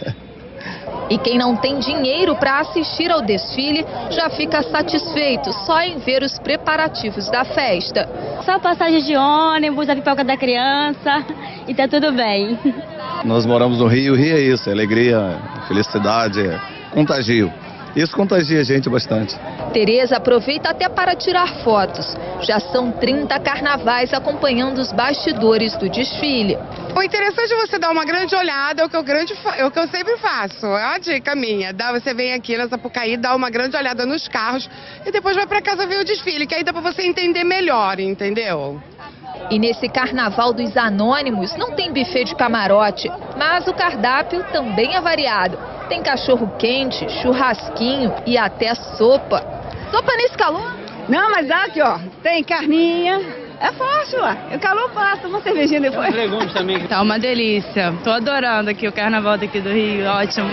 Speaker 14: E quem não tem dinheiro para assistir ao desfile já fica satisfeito só em ver os preparativos da festa.
Speaker 22: Só passagem de ônibus, a pipoca da criança e tá tudo bem.
Speaker 25: Nós moramos no Rio, o Rio é isso, é alegria, felicidade, contagio. Isso contagia a gente bastante.
Speaker 14: Tereza aproveita até para tirar fotos. Já são 30 carnavais acompanhando os bastidores do desfile.
Speaker 26: O interessante é você dar uma grande olhada, é o que eu sempre faço. É uma dica minha. Você vem aqui na Sapucaí, dá uma grande olhada nos carros e depois vai para casa ver o desfile, que aí dá para você entender melhor, entendeu?
Speaker 14: E nesse carnaval dos anônimos não tem buffet de camarote, mas o cardápio também é variado. Tem cachorro quente, churrasquinho e até sopa. Sopa nesse calor?
Speaker 22: Não, mas aqui, ó, tem carninha. É fácil, ó. O calor passa, uma cervejinha depois.
Speaker 24: Tem legumes também.
Speaker 22: Tá uma delícia. Tô adorando aqui o carnaval daqui do Rio, ótimo.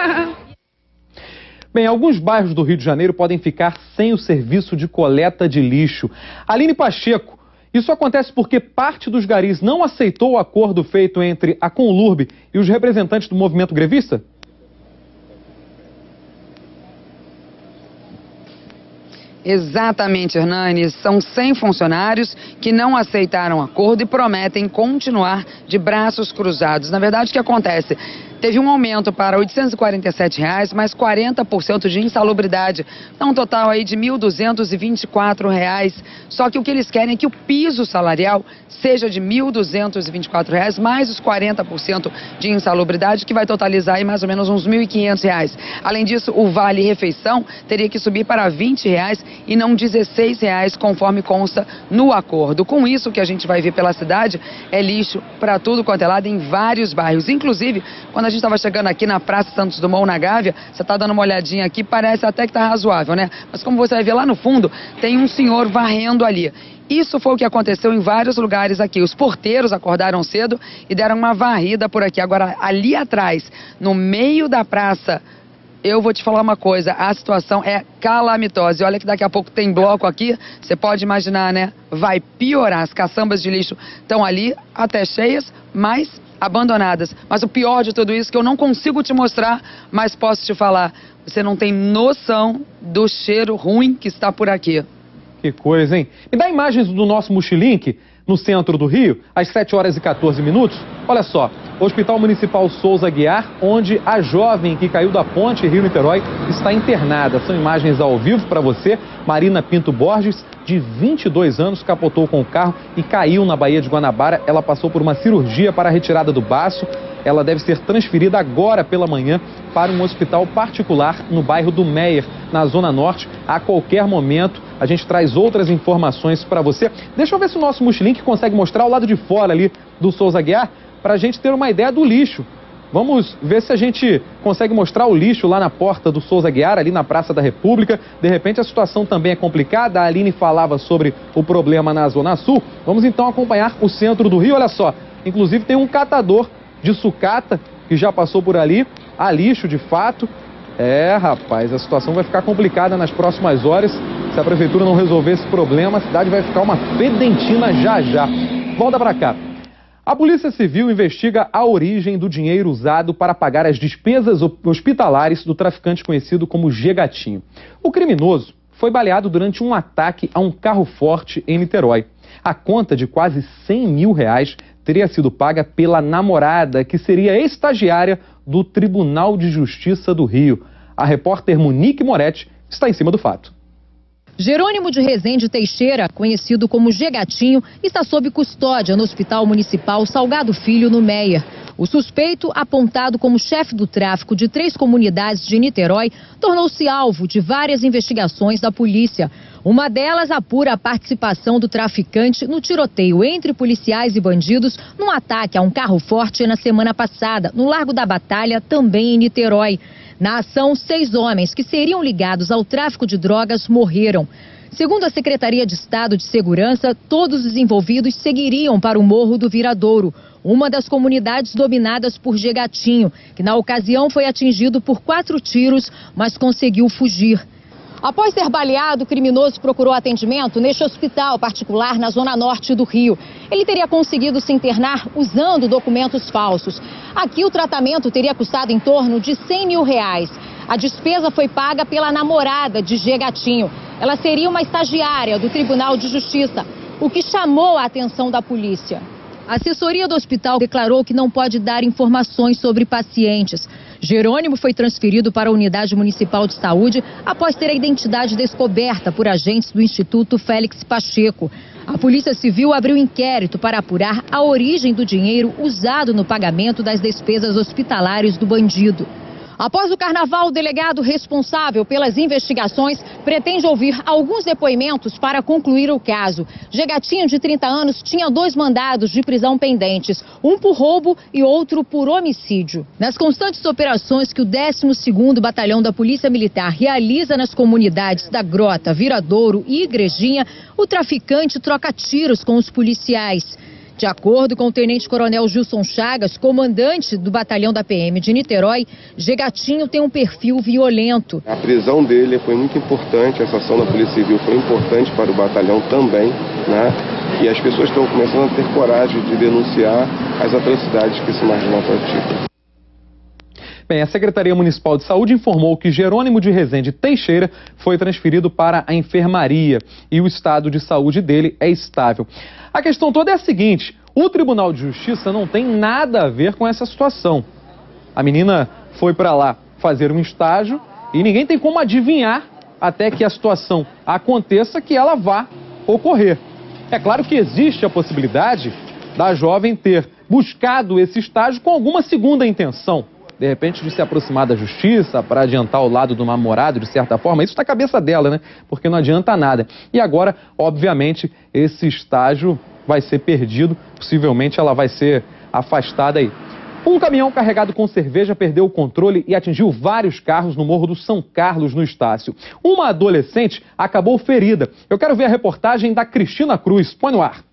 Speaker 1: Bem, alguns bairros do Rio de Janeiro podem ficar sem o serviço de coleta de lixo. Aline Pacheco, isso acontece porque parte dos garis não aceitou o acordo feito entre a Conlurb e os representantes do movimento grevista?
Speaker 2: Exatamente, Hernani. São 100 funcionários que não aceitaram o acordo e prometem continuar de braços cruzados. Na verdade, o que acontece? Teve um aumento para R$ 847, mais 40% de insalubridade. Dá um total aí de R$ 1.224. Só que o que eles querem é que o piso salarial seja de R$ 1.224, mais os 40% de insalubridade, que vai totalizar aí mais ou menos uns R$ 1.500. Além disso, o vale-refeição teria que subir para R$ 20 e não R$ 16, conforme consta no acordo. Com isso, o que a gente vai ver pela cidade é lixo para tudo quanto é lado em vários bairros. Inclusive, quando a gente estava chegando aqui na Praça Santos Dumont, na Gávea, você está dando uma olhadinha aqui, parece até que está razoável, né? Mas como você vai ver lá no fundo, tem um senhor varrendo ali. Isso foi o que aconteceu em vários lugares aqui. Os porteiros acordaram cedo e deram uma varrida por aqui. Agora, ali atrás, no meio da praça, eu vou te falar uma coisa, a situação é calamitosa. E olha que daqui a pouco tem bloco aqui, você pode imaginar, né? Vai piorar. As caçambas de lixo estão ali, até cheias, mas abandonadas. Mas o pior de tudo isso, que eu não consigo te mostrar, mas posso te falar, você não tem noção do cheiro ruim que está por aqui.
Speaker 1: Que coisa, hein? Me dá imagens do nosso Mochilink, no centro do Rio, às 7h14. Olha só, Hospital Municipal Souza Aguiar, onde a jovem que caiu da ponte Rio-Niterói está internada. São imagens ao vivo para você. Marina Pinto Borges, de 22 anos, capotou com o carro e caiu na Baía de Guanabara. Ela passou por uma cirurgia para a retirada do baço. Ela deve ser transferida agora pela manhã para um hospital particular no bairro do Meier, na Zona Norte. A qualquer momento, a gente traz outras informações para você. Deixa eu ver se o nosso Mochilink consegue mostrar o lado de fora ali do Souza Aguiar, para a gente ter uma ideia do lixo. Vamos ver se a gente consegue mostrar o lixo lá na porta do Souza Aguiar, ali na Praça da República. De repente a situação também é complicada. A Aline falava sobre o problema na Zona Sul. Vamos então acompanhar o centro do Rio. Olha só, inclusive tem um catador de sucata que já passou por ali. Há lixo de fato. Rapaz, a situação vai ficar complicada nas próximas horas. Se a prefeitura não resolver esse problema, a cidade vai ficar uma fedentina já já. Volta pra cá. A Polícia Civil investiga a origem do dinheiro usado para pagar as despesas hospitalares do traficante conhecido como G Gatinho. O criminoso foi baleado durante um ataque a um carro forte em Niterói. A conta de quase R$100 mil teria sido paga pela namorada, que seria estagiária do Tribunal de Justiça do Rio. A repórter Monique Moretti está em cima do fato.
Speaker 3: Jerônimo de Rezende Teixeira, conhecido como G Gatinho, está sob custódia no Hospital Municipal Salgado Filho, no Meier. O suspeito, apontado como chefe do tráfico de 3 comunidades de Niterói, tornou-se alvo de várias investigações da polícia. Uma delas apura a participação do traficante no tiroteio entre policiais e bandidos num ataque a um carro forte na semana passada, no Largo da Batalha, também em Niterói. Na ação, 6 homens que seriam ligados ao tráfico de drogas morreram. Segundo a Secretaria de Estado de Segurança, todos os envolvidos seguiriam para o Morro do Viradouro, uma das comunidades dominadas por G Gatinho, que na ocasião foi atingido por 4 tiros, mas conseguiu fugir. Após ser baleado, o criminoso procurou atendimento neste hospital particular na zona norte do Rio. Ele teria conseguido se internar usando documentos falsos. Aqui o tratamento teria custado em torno de R$100 mil. A despesa foi paga pela namorada de G Gatinho. Ela seria uma estagiária do Tribunal de Justiça, o que chamou a atenção da polícia. A assessoria do hospital declarou que não pode dar informações sobre pacientes. Jerônimo foi transferido para a Unidade Municipal de Saúde após ter a identidade descoberta por agentes do Instituto Félix Pacheco. A Polícia Civil abriu inquérito para apurar a origem do dinheiro usado no pagamento das despesas hospitalares do bandido. Após o carnaval, o delegado responsável pelas investigações pretende ouvir alguns depoimentos para concluir o caso. G Gatinho, de 30 anos, tinha 2 mandados de prisão pendentes, um por roubo e outro por homicídio. Nas constantes operações que o 12º Batalhão da Polícia Militar realiza nas comunidades da Grota, Viradouro e Igrejinha, o traficante troca tiros com os policiais. De acordo com o tenente-coronel Gilson Chagas, comandante do batalhão da PM de Niterói, G Gatinho tem um perfil violento.
Speaker 4: A prisão dele foi muito importante, essa ação da Polícia Civil foi importante para o batalhão também, né? E as pessoas estão começando a ter coragem de denunciar as atrocidades que esse marginal pratica.
Speaker 1: Bem, a Secretaria Municipal de Saúde informou que Jerônimo de Rezende Teixeira foi transferido para a enfermaria e o estado de saúde dele é estável. A questão toda é a seguinte: o Tribunal de Justiça não tem nada a ver com essa situação. A menina foi para lá fazer um estágio e ninguém tem como adivinhar, até que a situação aconteça, que ela vá ocorrer. É claro que existe a possibilidade da jovem ter buscado esse estágio com alguma segunda intenção. De repente, de se aproximar da justiça para adiantar o lado do namorado, de certa forma. Isso está na cabeça dela, né? Porque não adianta nada. E agora, obviamente, esse estágio vai ser perdido. Possivelmente, ela vai ser afastada aí. Um caminhão carregado com cerveja perdeu o controle e atingiu vários carros no Morro do São Carlos, no Estácio. Uma adolescente acabou ferida. Eu quero ver a reportagem da Cristina Cruz. Põe no ar.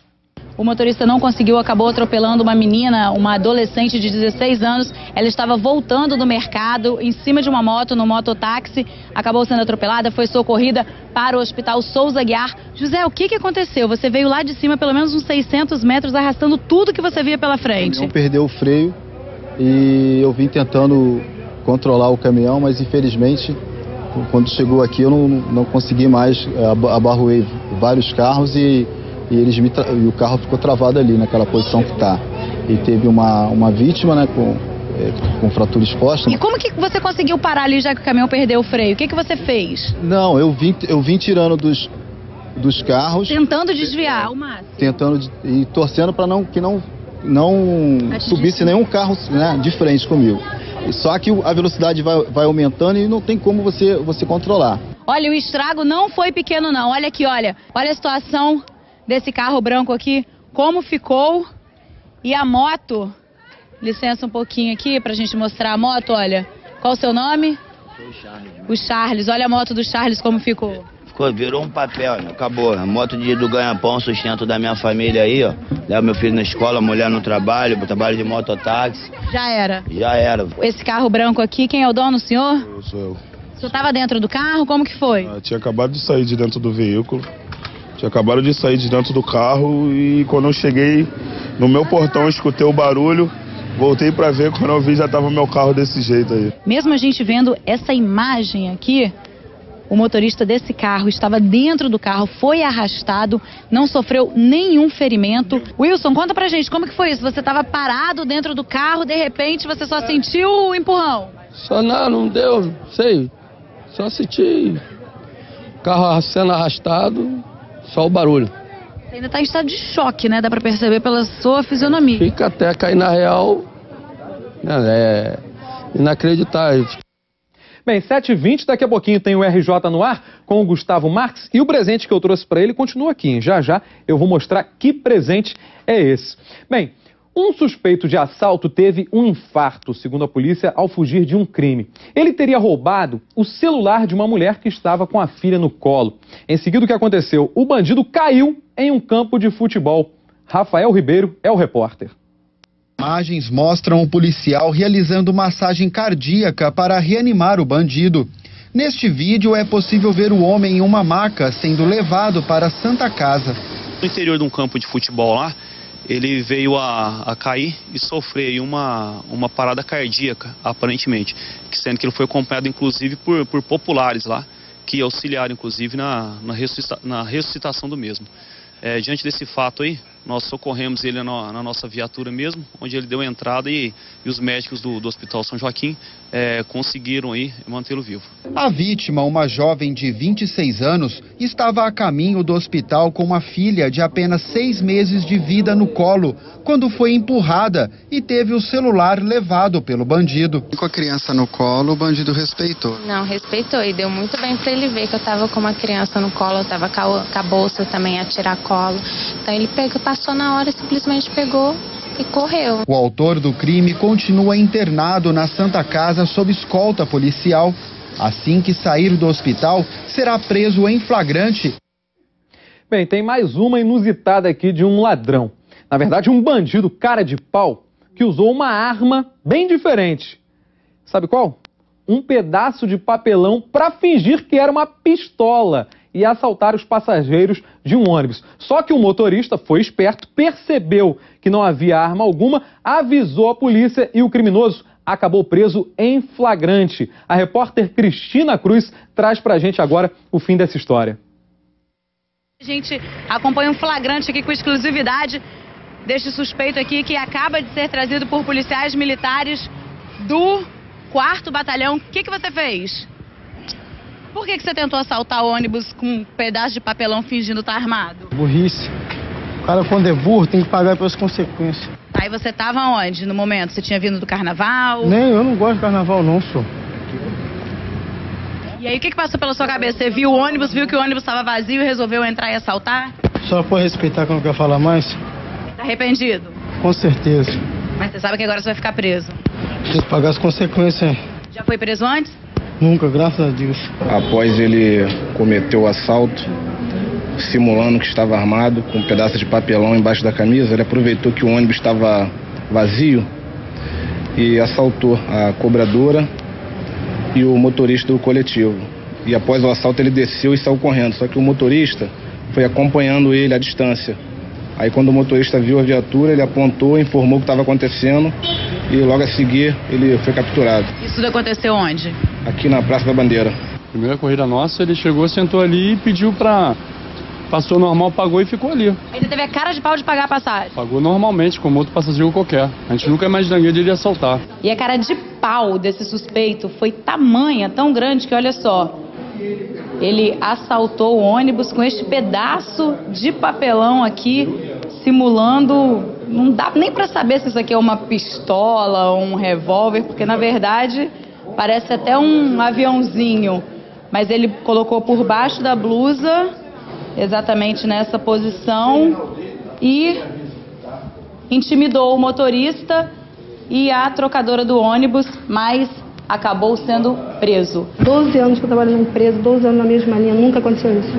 Speaker 5: O motorista não conseguiu, acabou atropelando uma menina, uma adolescente de 16 anos. Ela estava voltando do mercado em cima de uma moto, no mototáxi. Acabou sendo atropelada, foi socorrida para o Hospital Souza Aguiar. José, o que aconteceu? Você veio lá de cima, pelo menos uns 600 metros, arrastando tudo que você via pela frente.
Speaker 7: O caminhão perdeu o freio e eu vim tentando controlar o caminhão, mas infelizmente, quando chegou aqui, eu não consegui mais. Abarroei vários carros e o carro ficou travado ali, naquela posição que está. E teve uma vítima, né, com fratura exposta.
Speaker 5: E como que você conseguiu parar ali, já que o caminhão perdeu o freio? O que você fez?
Speaker 7: Não, eu vim tirando dos carros.
Speaker 5: Tentando desviar ao máximo.
Speaker 7: E torcendo para que não subisse nenhum carro, né, de frente comigo. Só que a velocidade vai aumentando e não tem como você controlar.
Speaker 5: Olha, o estrago não foi pequeno não, olha aqui, olha a situação desse carro branco aqui, como ficou. E a moto, licença um pouquinho aqui pra gente mostrar a moto, olha. Qual o seu nome?
Speaker 8: O Charles.
Speaker 5: O Charles, olha a moto do Charles como ficou.
Speaker 8: Virou um papel, né? Acabou. A moto do ganha-pão, sustento da minha família aí, ó. Leva meu filho na escola, mulher no trabalho de mototáxi.
Speaker 5: Já era?
Speaker 8: Já era.
Speaker 5: Esse carro branco aqui, quem é o dono, o senhor?
Speaker 9: Sou eu.
Speaker 5: O senhor estava dentro do carro? Como que foi?
Speaker 9: Tinha acabado de sair de dentro do veículo. Tinha acabado de sair de dentro do carro e quando eu cheguei no meu portão, escutei o barulho. Voltei pra ver, quando eu vi já tava meu carro desse jeito aí.
Speaker 5: Mesmo a gente vendo essa imagem aqui, o motorista desse carro estava dentro do carro, foi arrastado, não sofreu nenhum ferimento. Wilson, conta pra gente, como que foi isso? Você estava parado dentro do carro, de repente você só sentiu o empurrão?
Speaker 11: Só não deu, sei. Só senti o carro sendo arrastado, só o barulho.
Speaker 5: Você ainda está em estado de choque, né? Dá pra perceber pela sua fisionomia.
Speaker 11: Fica até cair na real, é inacreditável.
Speaker 1: Bem, 7h20, daqui a pouquinho tem o RJ no ar com o Gustavo Marques e o presente que eu trouxe para ele continua aqui, hein? Já já eu vou mostrar que presente é esse. Bem, um suspeito de assalto teve um infarto, segundo a polícia, ao fugir de um crime. Ele teria roubado o celular de uma mulher que estava com a filha no colo. Em seguida, o que aconteceu? O bandido caiu em um campo de futebol. Rafael Ribeiro é o repórter.
Speaker 12: Imagens mostram o policial realizando massagem cardíaca para reanimar o bandido. Neste vídeo é possível ver o homem em uma maca sendo levado para a Santa Casa.
Speaker 13: No interior de um campo de futebol lá, ele veio a cair e sofrer uma parada cardíaca, aparentemente. Sendo que ele foi acompanhado, inclusive, por populares lá, que auxiliaram, inclusive, na ressuscitação do mesmo. Diante desse fato aí, nós socorremos ele na nossa viatura mesmo, onde ele deu entrada e os médicos do Hospital São Joaquim conseguiram aí mantê-lo vivo.
Speaker 12: A vítima, uma jovem de 26 anos, estava a caminho do hospital com uma filha de apenas 6 meses de vida no colo, quando foi empurrada e teve o celular levado pelo bandido. Com a criança no colo, o bandido respeitou.
Speaker 15: Não, respeitou e deu muito bem para ele ver que eu estava com uma criança no colo, eu estava com a bolsa também a tirar colo. Então ele passou na hora, simplesmente pegou e correu.
Speaker 12: O autor do crime continua internado na Santa Casa sob escolta policial. Assim que sair do hospital, será preso em flagrante.
Speaker 1: Bem, tem mais uma inusitada aqui de um ladrão. Na verdade, um bandido cara de pau que usou uma arma bem diferente. Sabe qual? Um pedaço de papelão para fingir que era uma pistola e assaltar os passageiros de um ônibus. Só que o motorista foi esperto, percebeu que não havia arma alguma, avisou a polícia e o criminoso acabou preso em flagrante. A repórter Cristina Cruz traz pra gente agora o fim dessa história.
Speaker 5: A gente acompanha um flagrante aqui com exclusividade deste suspeito aqui que acaba de ser trazido por policiais militares do 4º Batalhão. O que você fez? Por que você tentou assaltar o ônibus com um pedaço de papelão fingindo estar armado?
Speaker 21: Burrice. O cara, quando é burro, tem que pagar pelas consequências.
Speaker 5: Aí você estava onde no momento? Você tinha vindo do carnaval?
Speaker 21: Nem, eu não gosto de carnaval não, senhor.
Speaker 5: E aí, o que passou pela sua cabeça? Você viu o ônibus, viu que o ônibus estava vazio e resolveu entrar e assaltar?
Speaker 21: Só pode respeitar que eu não quero falar mais?
Speaker 5: Tá arrependido?
Speaker 21: Com certeza.
Speaker 5: Mas você sabe que agora você vai ficar preso.
Speaker 21: Tem que pagar as consequências.
Speaker 5: Já foi preso antes?
Speaker 21: Nunca, graças a Deus.
Speaker 4: Após ele cometer o assalto, simulando que estava armado, com um pedaço de papelão embaixo da camisa, ele aproveitou que o ônibus estava vazio e assaltou a cobradora e o motorista do coletivo. E após o assalto ele desceu e saiu correndo, só que o motorista foi acompanhando ele à distância. Aí quando o motorista viu a viatura, ele apontou, informou o que estava acontecendo e logo a seguir ele foi capturado.
Speaker 5: Isso tudo aconteceu onde?
Speaker 4: Aqui na Praça da Bandeira.
Speaker 11: Primeira corrida nossa, ele chegou, sentou ali e pediu pra... Passou normal, pagou e ficou ali.
Speaker 5: Ele teve a cara de pau de pagar a passagem?
Speaker 11: Pagou normalmente, como outro passageiro qualquer. A gente nunca imaginaria de ele assaltar.
Speaker 5: E a cara de pau desse suspeito foi tamanha, tão grande que, olha só, ele assaltou o ônibus com este pedaço de papelão aqui, simulando... Não dá nem pra saber se isso aqui é uma pistola ou um revólver, porque, na verdade, parece até um aviãozinho. mas ele colocou por baixo da blusa, exatamente nessa posição, e intimidou o motorista e a trocadora do ônibus, mas acabou sendo preso.
Speaker 6: 12 anos que eu trabalho numa empresa, 12 anos na mesma linha, nunca aconteceu isso.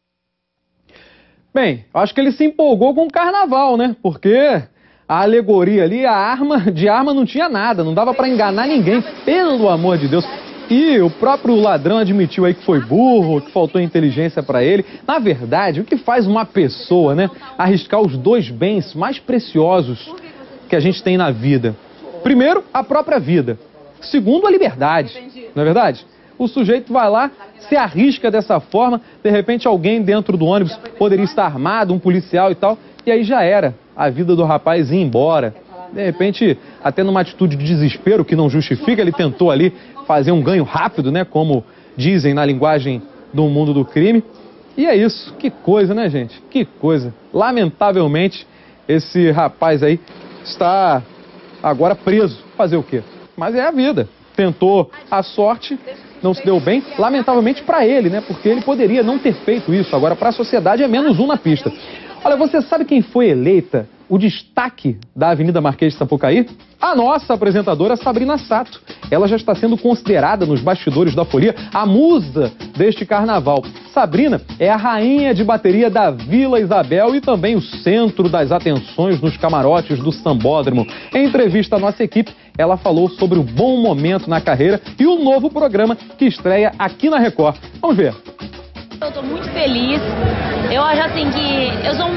Speaker 1: Bem, acho que ele se empolgou com o carnaval, né? Porque a alegoria ali, de arma não tinha nada, não dava para enganar ninguém, pelo amor de Deus. E o próprio ladrão admitiu aí que foi burro, que faltou inteligência para ele. Na verdade, o que faz uma pessoa, né, arriscar os dois bens mais preciosos que a gente tem na vida? Primeiro, a própria vida. Segundo, a liberdade. Não é verdade? O sujeito vai lá, se arrisca dessa forma, de repente alguém dentro do ônibus poderia estar armado, um policial e tal, e aí já era. A vida do rapaz ia embora. De repente, até numa atitude de desespero que não justifica, ele tentou ali fazer um ganho rápido, né? Como dizem na linguagem do mundo do crime. E é isso. Que coisa, né, gente? Que coisa. Lamentavelmente, esse rapaz aí está agora preso. Fazer o quê? Mas é a vida. Tentou a sorte, não se deu bem. Lamentavelmente para ele, né? Porque ele poderia não ter feito isso. Agora, para a sociedade, é menos um na pista. Olha, você sabe quem foi eleita o destaque da Avenida Marquês de Sapucaí? A nossa apresentadora Sabrina Sato. Ela já está sendo considerada nos bastidores da folia a musa deste carnaval. Sabrina é a rainha de bateria da Vila Isabel e também o centro das atenções nos camarotes do Sambódromo. Em entrevista à nossa equipe, ela falou sobre o bom momento na carreira e o novo programa que estreia aqui na Record. Vamos ver.
Speaker 10: Eu estou muito feliz. Eu acho assim que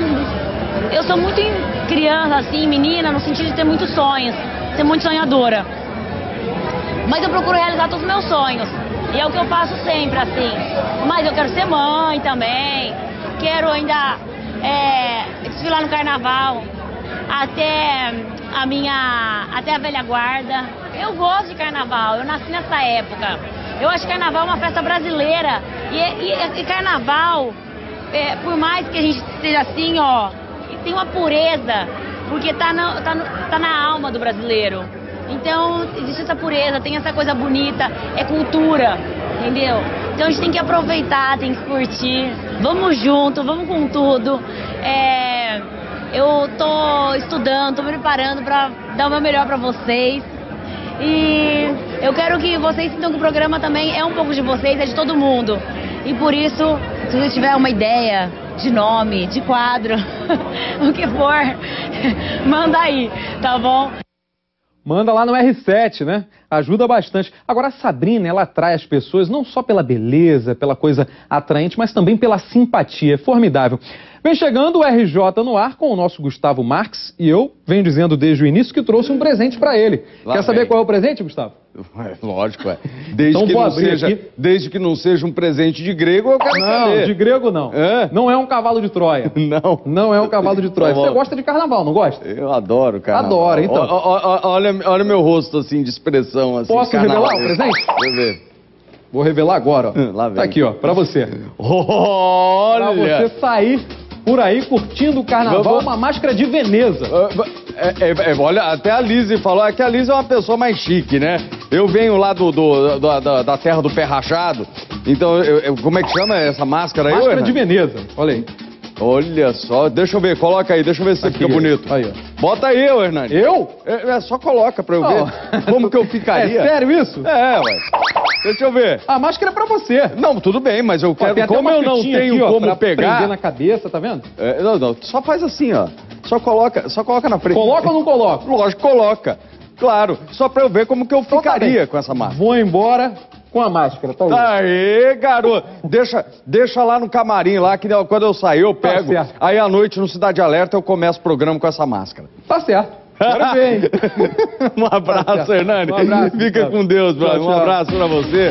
Speaker 10: eu sou muito criança, assim, menina, no sentido de ter muitos sonhos, ser muito sonhadora. Mas eu procuro realizar todos os meus sonhos. E é o que eu faço sempre, assim. Mas eu quero ser mãe também. Quero ainda desfilar no carnaval. Até a velha guarda. Eu gosto de carnaval, eu nasci nessa época. Eu acho que carnaval é uma festa brasileira. E carnaval, por mais que a gente seja assim, ó, tem uma pureza, porque tá na alma do brasileiro. Então, existe essa pureza, tem essa coisa bonita, é cultura, entendeu? Então a gente tem que aproveitar, tem que curtir. Vamos junto, vamos com tudo. Eu tô estudando, tô me preparando para dar o meu melhor para vocês. E eu quero que vocês sintam que o programa também é um pouco de vocês, é de todo mundo. E por isso, se você tiver uma ideia de nome, de quadro, o que for, manda aí, tá bom?
Speaker 1: Manda lá no R7, né? Ajuda bastante. Agora, a Sabrina, ela atrai as pessoas não só pela beleza, pela coisa atraente, mas também pela simpatia. É formidável. Vem chegando o RJ no ar com o nosso Gustavo Marques e eu venho dizendo desde o início que trouxe um presente para ele. Quer saber qual é o presente, Gustavo?
Speaker 16: Lógico, desde que não seja um presente de grego, eu quero saber.
Speaker 1: Não, de grego não. Não é um cavalo de Troia. Não é um cavalo de Troia. Você gosta de carnaval, não gosta?
Speaker 16: Eu adoro carnaval.
Speaker 1: Adoro, então.
Speaker 16: Olha meu rosto, assim, de expressão, assim.
Speaker 1: Posso revelar o presente?
Speaker 16: Deixa eu ver.
Speaker 1: Vou revelar agora, ó.
Speaker 16: Lá vem.
Speaker 1: Tá aqui, ó, pra você.
Speaker 16: Olha!
Speaker 1: Pra você sair por aí curtindo o carnaval, uma máscara de Veneza.
Speaker 16: Olha, até a Lise falou que a Lise é uma pessoa mais chique, né? Eu venho lá da terra do pé rachado, então, como é que chama essa máscara aí?
Speaker 1: Máscara de Veneza, olha aí.
Speaker 16: Olha só, deixa eu ver, coloca aí, deixa eu ver se fica bonito.
Speaker 1: Aí, ó.
Speaker 16: Bota aí, Hernani.
Speaker 1: Eu?
Speaker 16: Só coloca pra eu ver como que eu ficaria.
Speaker 1: É sério isso?
Speaker 16: Ué. Deixa eu ver.
Speaker 1: A máscara é pra você.
Speaker 16: Não, tudo bem, mas eu quero... Como eu não tenho
Speaker 1: aqui, ó,
Speaker 16: como pegar...
Speaker 1: prender na cabeça, tá vendo?
Speaker 16: Não, só faz assim, ó. Só coloca na frente.
Speaker 1: Coloca ou não coloca?
Speaker 16: Lógico, coloca. Claro, só pra eu ver como que eu ficaria com essa máscara.
Speaker 1: Vou embora com a máscara, tá aí.
Speaker 16: Aê, garoto. Deixa lá no camarim, lá, que quando eu sair eu pego.
Speaker 1: Tá certo.
Speaker 16: Aí à noite, no Cidade Alerta, eu começo o programa com essa máscara.
Speaker 1: Tá certo. Agora vem.
Speaker 16: Um abraço, Hernani.
Speaker 1: Um abraço.
Speaker 16: Fica com Deus, brother. Um abraço pra você.